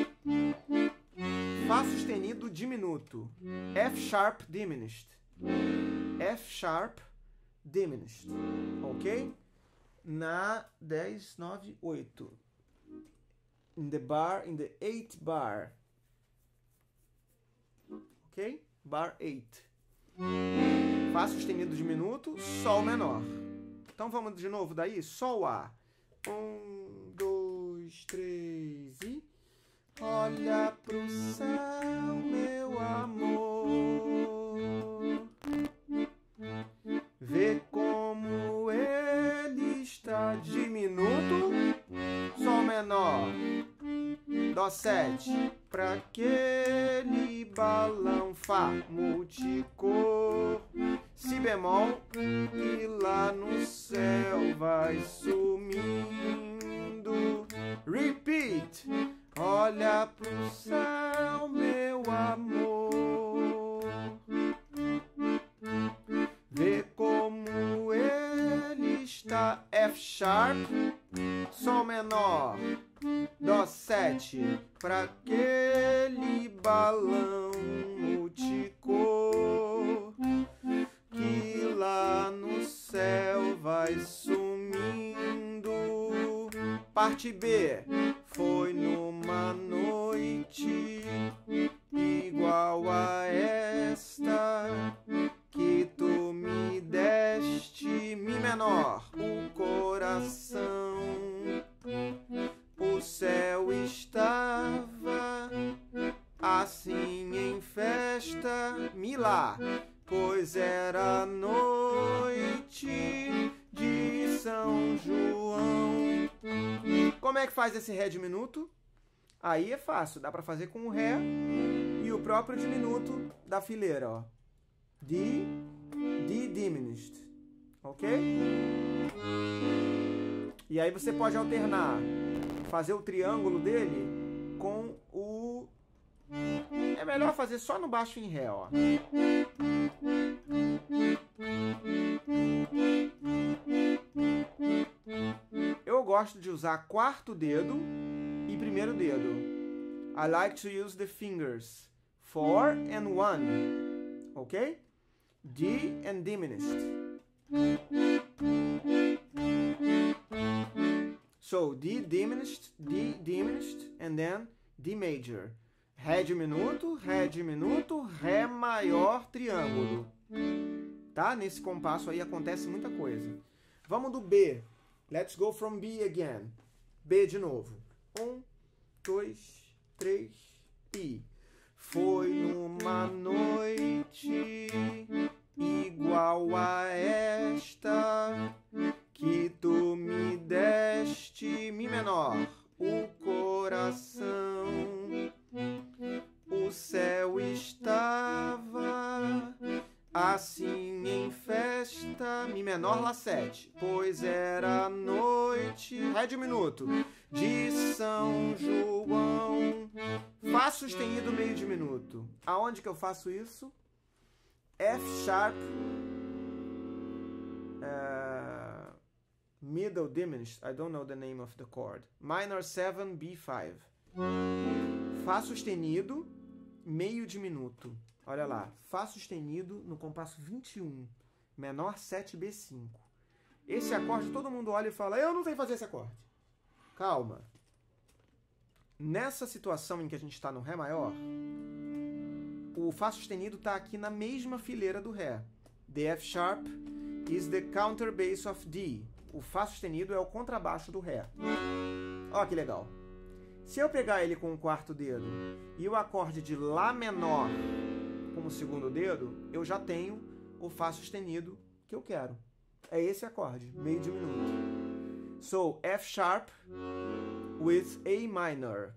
Fá sustenido diminuto. F sharp diminished. F sharp diminished. Ok? Na 10, 9, 8. In the 8 bar. Ok? Bar 8. Fá sustenido diminuto, Sol menor. Então vamos de novo daí? Sol A. 1, 2, 3 e... olha pro céu, meu amor. Vê como ele está diminuto, Sol menor. Dó 7. Pra aquele balão Fá multicor, Si bemol, e lá no céu vai sumindo. Repeat. Olha pro céu, meu amor. Vê como ele está. F sharp, Sol menor. Dó 7, pra aquele balão multicor, que lá no céu vai sumindo. Parte B. Foi numa noite igual a esta que tu me deste, Mi menor, o coração. O céu estava assim em festa, Mi lá, pois era noite de São João. Como é que faz esse Ré diminuto? Aí é fácil, dá para fazer com o Ré e o próprio diminuto da fileira, ó. D diminished, ok? E aí você pode alternar, fazer o triângulo dele com o... É melhor fazer só no baixo em Ré, ó. Eu gosto de usar quarto dedo e primeiro dedo. I like to use the fingers 4 and 1, ok? D and diminished. So D diminished, and then D major. Ré diminuto, Ré maior, triângulo. Tá? Nesse compasso aí acontece muita coisa. Vamos do B. Let's go from B again. B de novo. 1, 2, 3 e... Foi numa noite igual a esta que tu me deste, Mi menor, o coração. O céu estava assim em festa, Mi menor, Lá 7, pois era noite, Ré diminuto, de São João. Fá sustenido, meio diminuto. Aonde que eu faço isso? F sharp, middle diminished, I don't know the name of the chord. Minor 7, B5. Fá sustenido, meio diminuto. Olha lá, Fá sustenido no compasso 21, menor 7, B5. Esse acorde todo mundo olha e fala, eu não sei fazer esse acorde. Calma. Nessa situação em que a gente está no Ré maior, o Fá sustenido está aqui na mesma fileira do Ré. The F sharp is the counter bass of D. O Fá sustenido é o contrabaixo do Ré. Olha que legal. Se eu pegar ele com o quarto dedo e o acorde de Lá menor como segundo dedo, eu já tenho o Fá sustenido que eu quero. É esse acorde, meio diminuto. So, F sharp with A minor.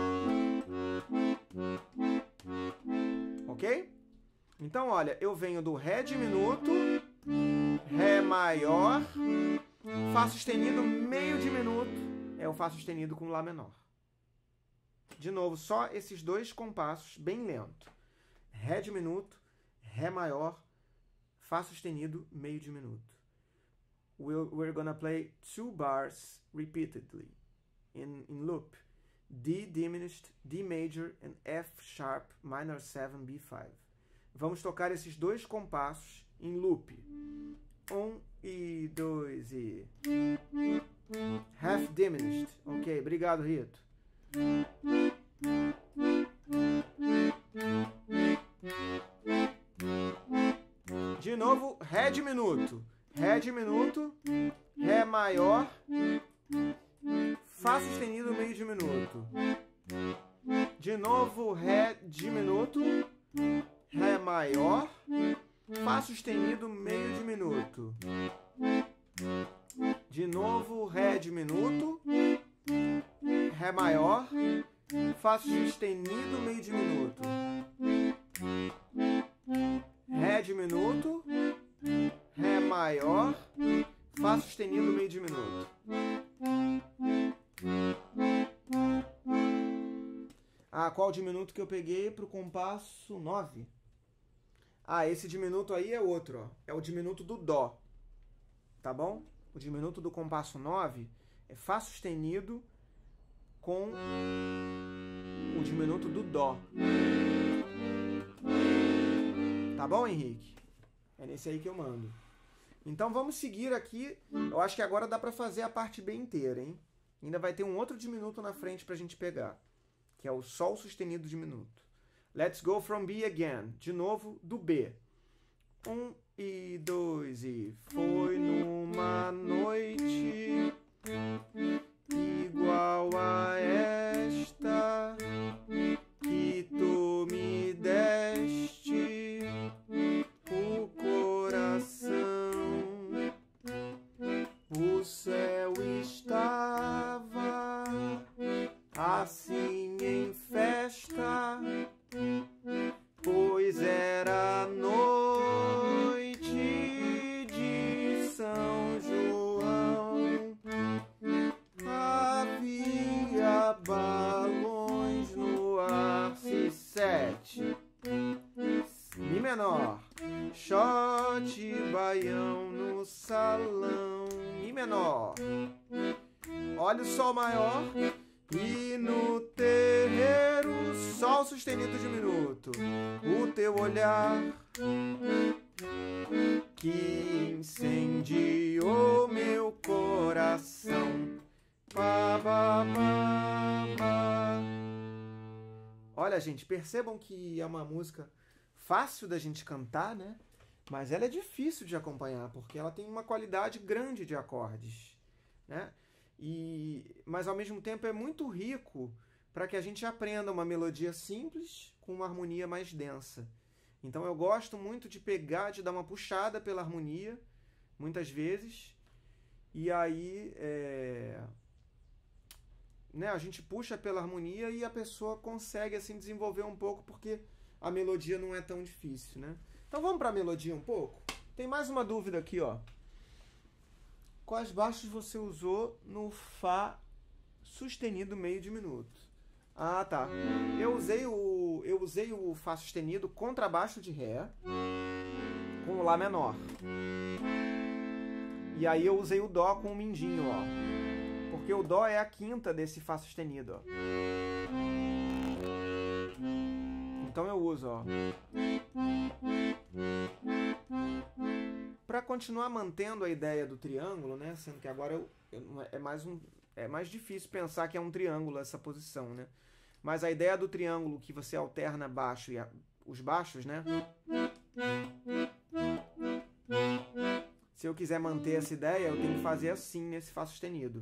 Ok? Então, olha, eu venho do Ré diminuto, Ré maior, Fá sustenido meio diminuto, é o Fá sustenido com Lá menor. De novo, só esses dois compassos, bem lento. Ré diminuto, Ré maior, Fá sustenido, meio diminuto. We're gonna play 2 bars repeatedly in loop. D diminished, D major and F sharp, minor 7, B5. Vamos tocar esses dois compassos em loop. 1 e 2 e... Half diminished. Ok, obrigado, Rito. De novo, Ré diminuto. Ré diminuto, Ré maior, Fá sustenido, meio diminuto. De novo, Ré diminuto, Ré maior, Fá sustenido, meio diminuto. De novo, Ré diminuto, Ré maior, Fá sustenido, meio diminuto. Ré diminuto, Ré maior, Fá sustenido, meio diminuto. Ah, qual diminuto que eu peguei para o compasso 9? Ah, esse diminuto aí é outro, ó. É o diminuto do Dó. Tá bom? O diminuto do compasso 9 é Fá sustenido com o diminuto do Dó. Tá bom, Henrique? É nesse aí que eu mando. Então vamos seguir aqui. Eu acho que agora dá para fazer a parte B inteira, hein? Ainda vai ter um outro diminuto na frente pra gente pegar, que é o Sol sustenido diminuto. Let's go from B again. De novo, do B. 1 e 2 e... Foi numa noite igual a esta que tu me deste o coração. O céu estava assim em festa, pois era noite de São João. Havia balões no ar, Si7, Mi menor, shot baião no salão, Mi menor. Olha o Sol maior. E no terreiro, Sol sustenido diminuto, o teu olhar que incendiou meu coração. Ba, ba, ba, ba. Olha, gente, percebam que é uma música fácil da gente cantar, né? Mas ela é difícil de acompanhar, porque ela tem uma qualidade grande de acordes, né? Mas ao mesmo tempo é muito rico para que a gente aprenda uma melodia simples com uma harmonia mais densa. Então eu gosto muito de pegar, de dar uma puxada pela harmonia, muitas vezes, e aí né, a gente puxa pela harmonia e a pessoa consegue assim desenvolver um pouco, porque a melodia não é tão difícil, né? Então vamos para a melodia um pouco? Tem mais uma dúvida aqui, ó. Quais baixos você usou no Fá sustenido meio diminuto? Ah, tá. Eu usei o Fá sustenido contrabaixo de Ré com o Lá menor. E aí eu usei o Dó com o mindinho, ó. Porque o Dó é a quinta desse Fá sustenido, ó. Então eu uso, ó. Para continuar mantendo a ideia do triângulo, né? Sendo que agora é mais difícil pensar que é um triângulo essa posição, né? Mas a ideia do triângulo que você alterna baixo e os baixos, né? Se eu quiser manter essa ideia, eu tenho que fazer assim nesse Fá sustenido.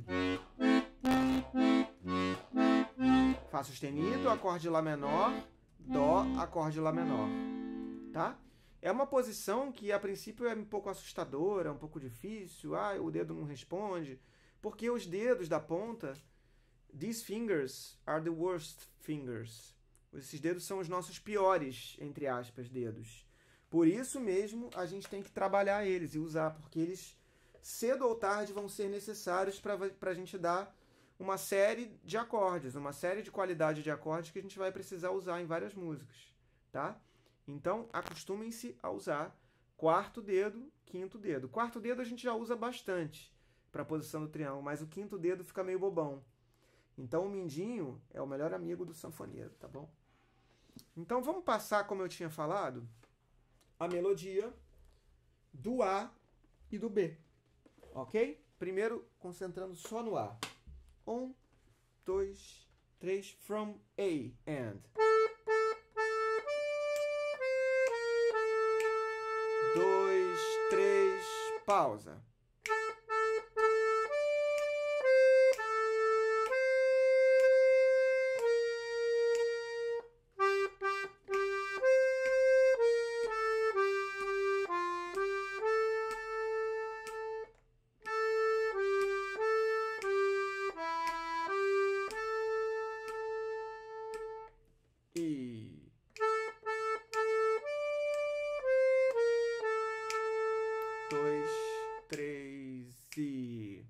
Fá sustenido, acorde Lá menor, Dó, acorde Lá menor. Tá? É uma posição que a princípio é um pouco assustadora, um pouco difícil, o dedo não responde, porque os dedos da ponta, these fingers are the worst fingers. Esses dedos são os nossos piores, entre aspas, dedos. Por isso mesmo a gente tem que trabalhar eles e usar, porque eles cedo ou tarde vão ser necessários para a gente dar uma série de acordes, uma série de qualidade de acordes que a gente vai precisar usar em várias músicas, tá? Então, acostumem-se a usar quarto dedo, quinto dedo. Quarto dedo a gente já usa bastante para a posição do triângulo, mas o quinto dedo fica meio bobão. Então, o mindinho é o melhor amigo do sanfoneiro, tá bom? Então, vamos passar, como eu tinha falado, a melodia do A e do B, ok? Primeiro, concentrando só no A. 1, 2, 3, from A, and... 2, 3, pausa. E 2, 3 e...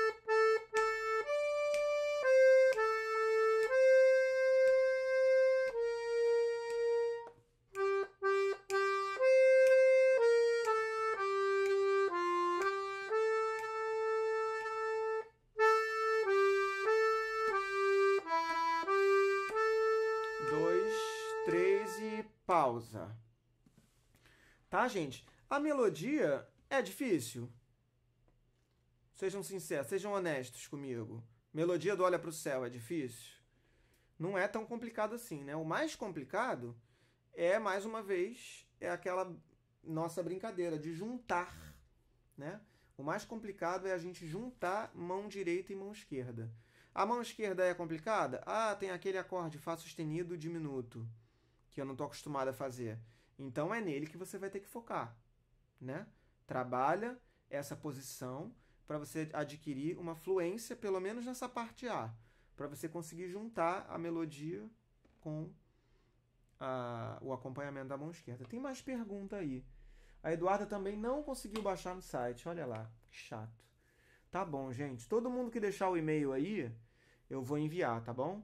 pausa. Tá, gente? A melodia é difícil. Sejam sinceros, sejam honestos comigo. Melodia do Olha pro Céu é difícil? Não é tão complicado assim, né? O mais complicado é, mais uma vez, é aquela nossa brincadeira de juntar, né? O mais complicado é a gente juntar mão direita e mão esquerda. A mão esquerda é complicada? Ah, tem aquele acorde Fá sustenido diminuto, que eu não estou acostumado a fazer. Então é nele que você vai ter que focar, né? Trabalha essa posição para você adquirir uma fluência, pelo menos nessa parte A, para você conseguir juntar a melodia com o acompanhamento da mão esquerda. Tem mais pergunta aí. A Eduarda também não conseguiu baixar no site, olha lá, que chato. Tá bom, gente. Todo mundo que deixar o e-mail aí, eu vou enviar, tá bom?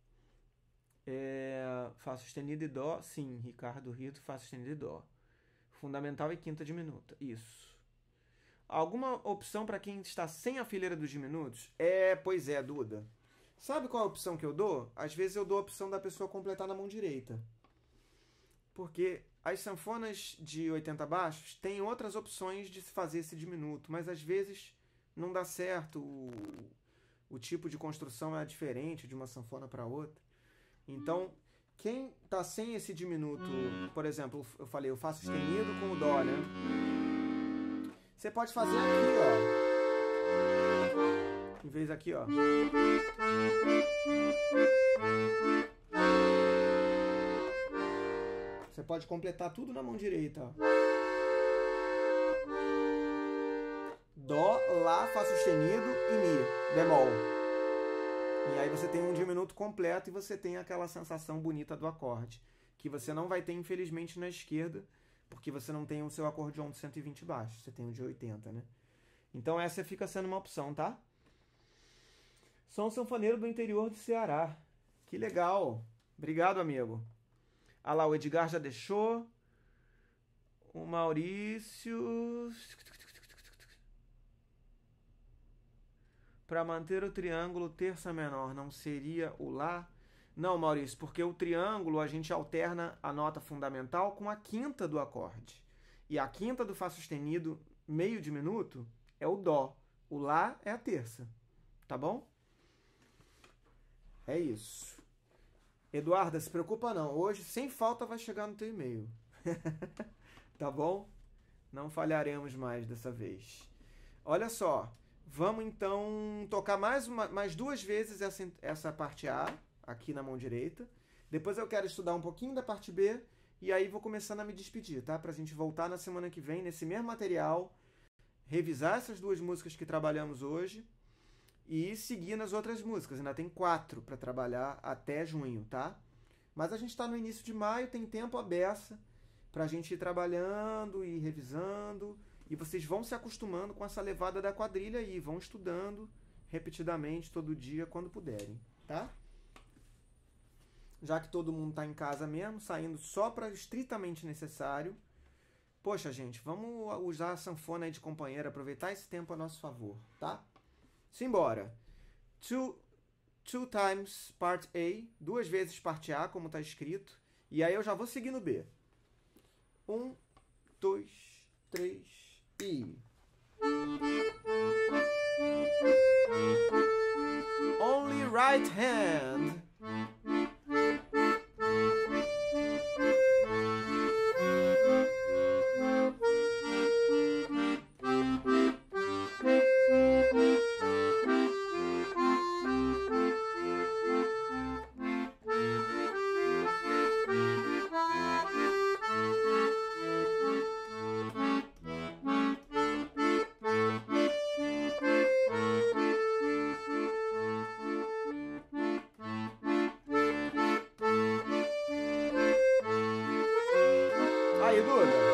Fá sustenido e Dó. Sim, Ricardo Rito, Fá sustenido e Dó. Fundamental e quinta diminuta. Isso. Alguma opção para quem está sem a fileira dos diminutos? Pois é, Duda. Sabe qual é a opção que eu dou? Às vezes eu dou a opção da pessoa completar na mão direita. Porque as sanfonas de 80 baixos têm outras opções de se fazer esse diminuto, mas às vezes não dá certo. O tipo de construção é diferente de uma sanfona para outra. Então, quem está sem esse diminuto, por exemplo, eu falei, eu faço sustenido com o Dó, né? Você pode fazer aqui, ó. Em vez aqui, ó. Você pode completar tudo na mão direita, ó. Dó, Lá, Fá sustenido e Mi, bemol. E aí você tem um diminuto completo e você tem aquela sensação bonita do acorde, que você não vai ter, infelizmente, na esquerda, porque você não tem o seu acordeon de 120 baixo, você tem o de 80, né? Então essa fica sendo uma opção, tá? Som sanfoneiro do interior do Ceará. Que legal. Obrigado, amigo. Ah lá, o Edgar já deixou. O Maurício... Para manter o triângulo terça menor, não seria o Lá? Não, Maurício, porque o triângulo a gente alterna a nota fundamental com a quinta do acorde. E a quinta do Fá sustenido, meio diminuto, é o Dó. O Lá é a terça. Tá bom? É isso. Eduarda, se preocupa não. Hoje, sem falta, vai chegar no teu e-mail. Tá bom? Não falharemos mais dessa vez. Olha só. Vamos, então, tocar mais duas vezes essa parte A, aqui na mão direita. Depois eu quero estudar um pouquinho da parte B, e aí vou começando a me despedir, tá? Pra gente voltar na semana que vem, nesse mesmo material, revisar essas duas músicas que trabalhamos hoje e seguir nas outras músicas. Ainda tem 4 para trabalhar até junho, tá? Mas a gente está no início de maio, tem tempo à beça pra gente ir trabalhando e revisando. E vocês vão se acostumando com essa levada da quadrilha aí, vão estudando repetidamente todo dia quando puderem, tá? Já que todo mundo está em casa mesmo, saindo só para estritamente necessário. Poxa, gente, vamos usar a sanfona aí de companheira, aproveitar esse tempo a nosso favor, tá? Simbora. Two times part A, 2 vezes parte A, como está escrito. E aí eu já vou seguir no B. 1, 2, 3... E only right hand. Aí, Duda.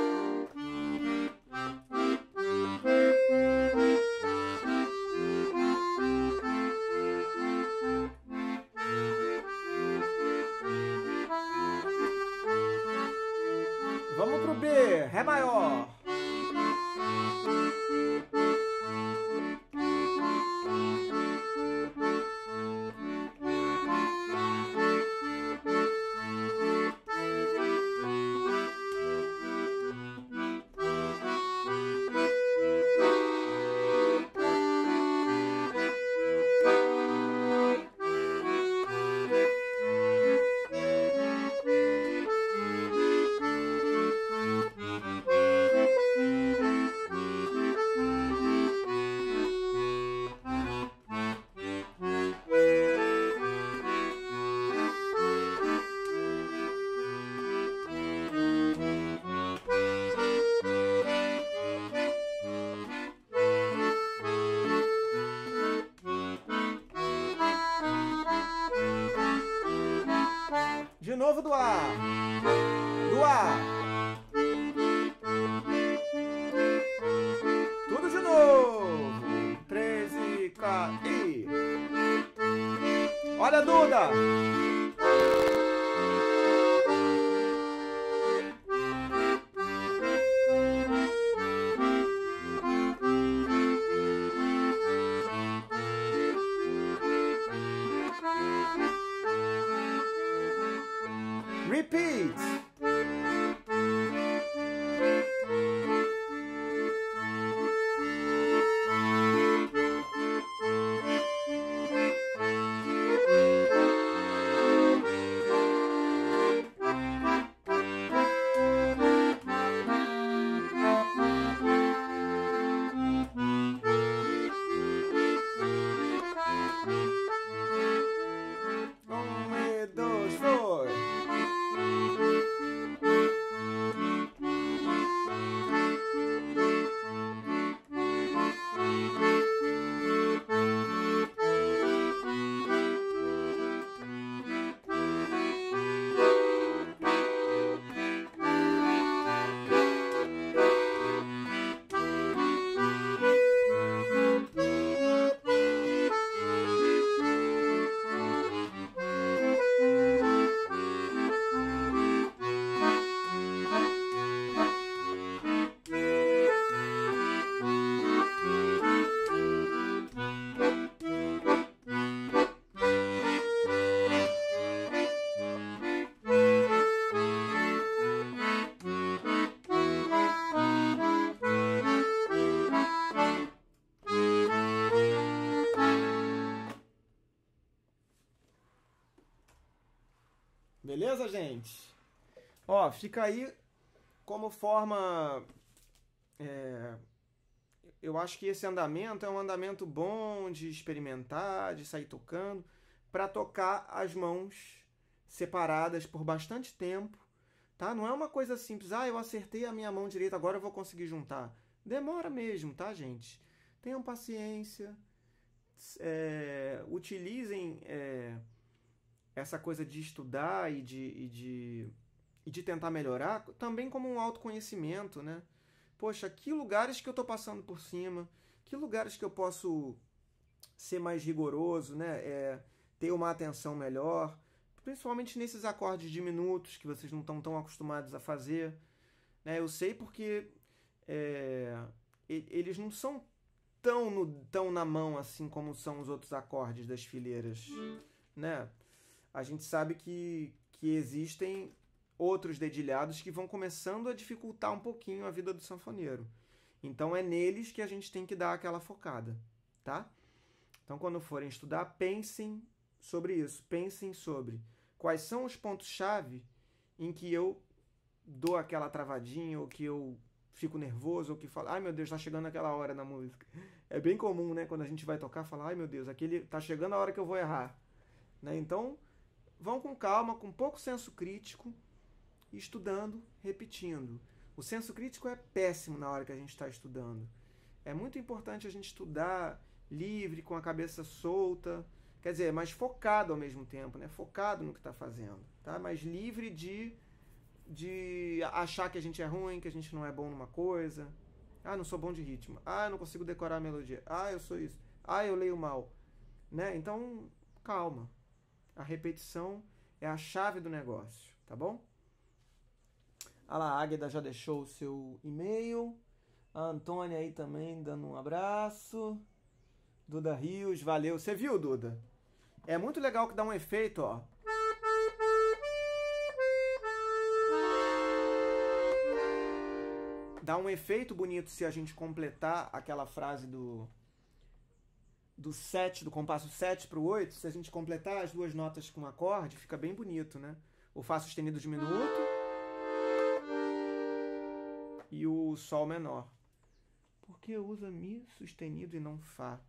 Vamos pro B, Ré maior. De novo do A. Do A. Tudo de novo. 13, K, I. Olha, Duda. Repeat. Beleza, gente? Ó, fica aí como forma... eu acho que esse andamento é um andamento bom de experimentar, de sair tocando, para tocar as mãos separadas por bastante tempo, tá? Não é uma coisa simples, eu acertei a minha mão direita, agora eu vou conseguir juntar. Demora mesmo, tá, gente? Tenham paciência, utilizem essa coisa de estudar e de tentar melhorar também como um autoconhecimento, né? Poxa, que lugares que eu estou passando por cima, que lugares que eu posso ser mais rigoroso, né? Ter uma atenção melhor, principalmente nesses acordes diminutos que vocês não estão tão acostumados a fazer. Né? Eu sei porque eles não são tão na mão assim como são os outros acordes das fileiras. Né? A gente sabe que existem outros dedilhados que vão começando a dificultar um pouquinho a vida do sanfoneiro. Então é neles que a gente tem que dar aquela focada, tá? Então quando forem estudar, pensem sobre isso. Pensem sobre quais são os pontos-chave em que eu dou aquela travadinha, ou que eu fico nervoso, ou que falo, ai meu Deus, tá chegando aquela hora na música. É bem comum, né? Quando a gente vai tocar, falar, ai meu Deus, tá chegando a hora que eu vou errar. Né? Então, vão com calma, com pouco senso crítico, estudando, repetindo. O senso crítico é péssimo na hora que a gente está estudando. É muito importante a gente estudar livre, com a cabeça solta, quer dizer, mas focado ao mesmo tempo, né? Focado no que está fazendo, tá? Mas livre de achar que a gente é ruim, que a gente não é bom numa coisa. Não sou bom de ritmo. Eu não consigo decorar a melodia. Eu sou isso. Eu leio mal. Né? Então, calma. A repetição é a chave do negócio, tá bom? A Águeda já deixou o seu e-mail. A Antônia aí também dando um abraço. Duda Rios, valeu. Você viu, Duda? É muito legal que dá um efeito, ó. Dá um efeito bonito se a gente completar aquela frase do 7, do compasso 7 para o 8. Se a gente completar as duas notas com acorde, fica bem bonito, né? O Fá sustenido diminuto e o Sol menor. Por que usa Mi sustenido e não Fá?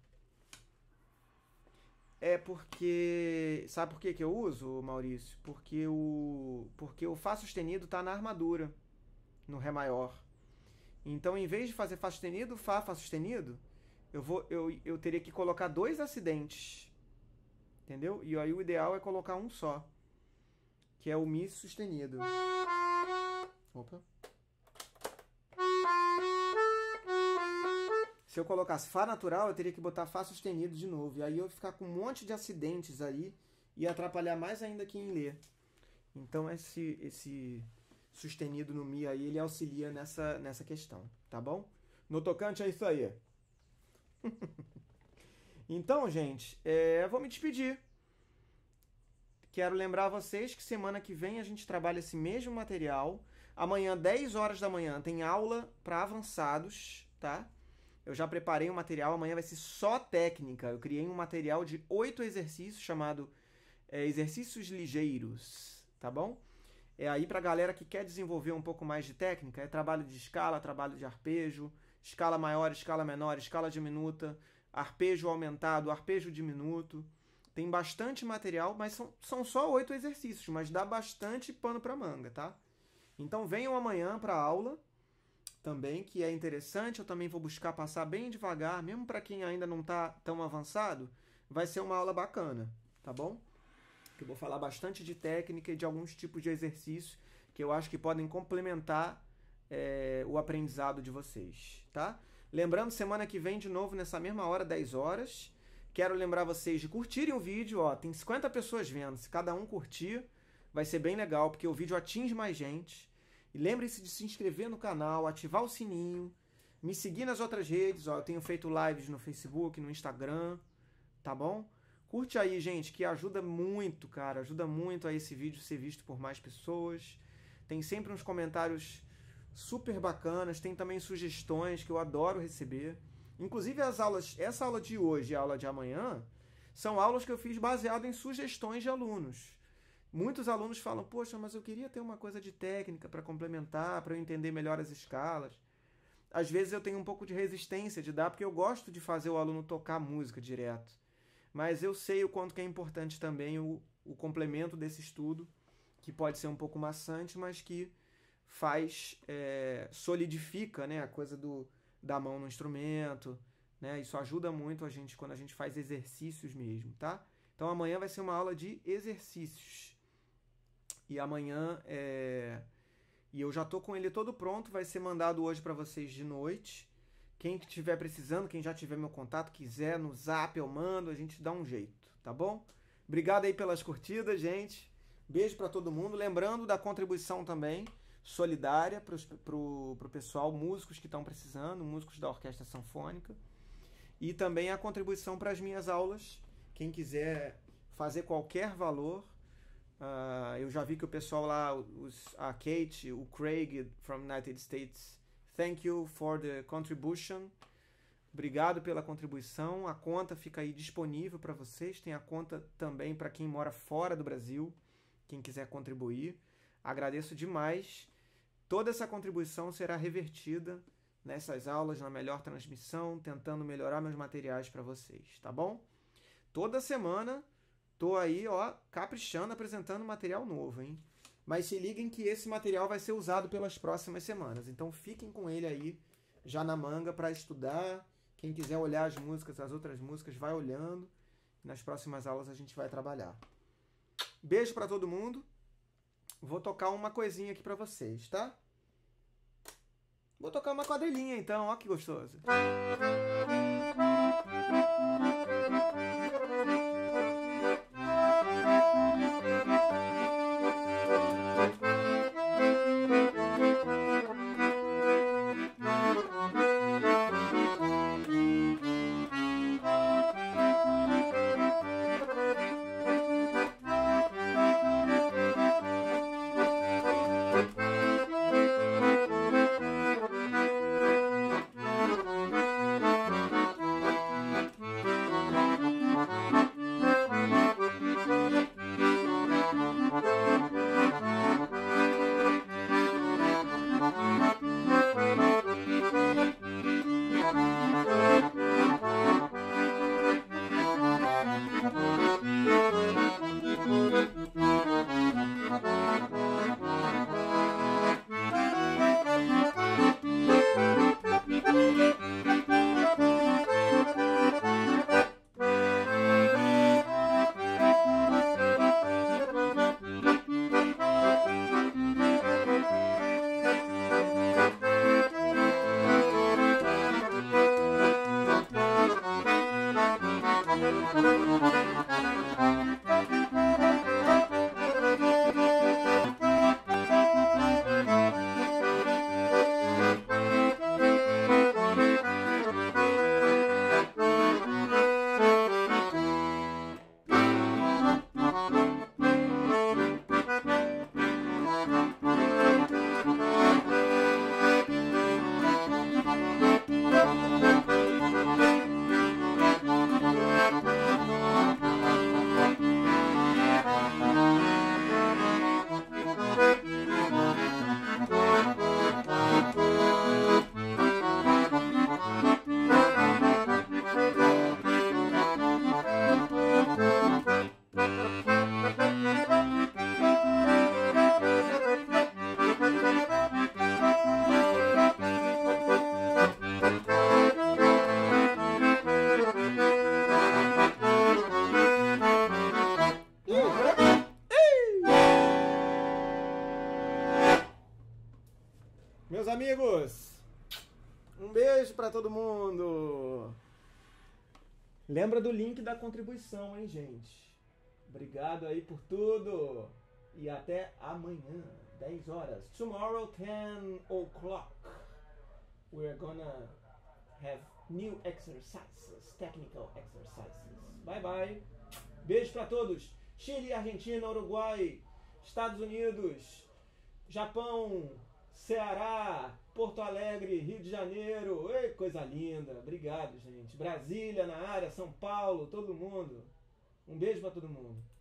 É porque... Sabe por que eu uso, Maurício? Porque o Fá sustenido está na armadura, no Ré maior. Então, em vez de fazer Fá sustenido, Fá sustenido, eu teria que colocar dois acidentes. Entendeu? E aí o ideal é colocar um só, que é o Mi sustenido. Opa. Se eu colocasse Fá natural, eu teria que botar Fá sustenido de novo. E aí eu ia ficar com um monte de acidentes aí e atrapalhar mais ainda quem lê. Então esse sustenido no Mi aí, ele auxilia nessa questão, tá bom? No tocante é isso aí. Então, gente, vou me despedir. Quero lembrar vocês que semana que vem a gente trabalha esse mesmo material. Amanhã, 10 horas da manhã, tem aula para avançados, tá? Eu já preparei um material, amanhã vai ser só técnica. Eu criei um material de 8 exercícios chamado Exercícios Ligeiros, tá bom? É aí pra galera que quer desenvolver um pouco mais de técnica, é trabalho de escala, trabalho de arpejo, escala maior, escala menor, escala diminuta, arpejo aumentado, arpejo diminuto. Tem bastante material, mas são só 8 exercícios, mas dá bastante pano pra manga, tá? Então venham amanhã pra aula também, que é interessante. Eu também vou buscar passar bem devagar, mesmo para quem ainda não tá tão avançado, vai ser uma aula bacana, tá bom? Que eu vou falar bastante de técnica e de alguns tipos de exercícios que eu acho que podem complementar o aprendizado de vocês, tá? Lembrando, semana que vem de novo nessa mesma hora, 10 horas. Quero lembrar vocês de curtirem o vídeo, ó, tem 50 pessoas vendo. Se cada um curtir, vai ser bem legal, porque o vídeo atinge mais gente. E lembrem-se de se inscrever no canal, ativar o sininho, me seguir nas outras redes, ó, eu tenho feito lives no Facebook, no Instagram, tá bom? Curte aí, gente, que ajuda muito, cara, ajuda muito a esse vídeo ser visto por mais pessoas. Tem sempre uns comentários super bacanas, tem também sugestões que eu adoro receber. Inclusive as aulas, essa aula de hoje e a aula de amanhã, são aulas que eu fiz baseado em sugestões de alunos. Muitos alunos falam, poxa, mas eu queria ter uma coisa de técnica para complementar, para eu entender melhor as escalas. Às vezes eu tenho um pouco de resistência de dar, porque eu gosto de fazer o aluno tocar música direto. Mas eu sei o quanto que é importante também o complemento desse estudo, que pode ser um pouco maçante, mas que solidifica, né, a coisa da mão no instrumento, né? Isso ajuda muito a gente quando a gente faz exercícios mesmo, tá? Então amanhã vai ser uma aula de exercícios. E amanhã e eu já tô com ele todo pronto, vai ser mandado hoje para vocês de noite. Quem estiver precisando, quem já tiver meu contato, quiser no Zap eu mando, a gente dá um jeito, tá bom? Obrigado aí pelas curtidas, gente. Beijo para todo mundo. Lembrando da contribuição também solidária pro pessoal, músicos que estão precisando, músicos da Orquestra Sanfônica. E também a contribuição para as minhas aulas. Quem quiser fazer qualquer valor, eu já vi que o pessoal lá, a Kate, o Craig from United States, thank you for the contribution. Obrigado pela contribuição. A conta fica aí disponível para vocês. Tem a conta também para quem mora fora do Brasil, quem quiser contribuir. Agradeço demais. Toda essa contribuição será revertida nessas aulas, na melhor transmissão, tentando melhorar meus materiais para vocês, tá bom? Toda semana tô aí, ó, caprichando, apresentando material novo, hein? Mas se liguem que esse material vai ser usado pelas próximas semanas. Então fiquem com ele aí, já na manga, para estudar. Quem quiser olhar as músicas, as outras músicas, vai olhando. Nas próximas aulas a gente vai trabalhar. Beijo para todo mundo. Vou tocar uma coisinha aqui para vocês, tá? Vou tocar uma quadrilhinha então, ó que gostoso. Meus amigos, um beijo para todo mundo. Lembra do link da contribuição, hein, gente? Obrigado aí por tudo. E até amanhã, 10 horas. Tomorrow, 10 o'clock. We're gonna have new exercises, technical exercises. Bye, bye. Beijo para todos. Chile, Argentina, Uruguai, Estados Unidos, Japão, Ceará, Porto Alegre, Rio de Janeiro. Ei, coisa linda. Obrigado, gente. Brasília na área, São Paulo, todo mundo. Um beijo para todo mundo.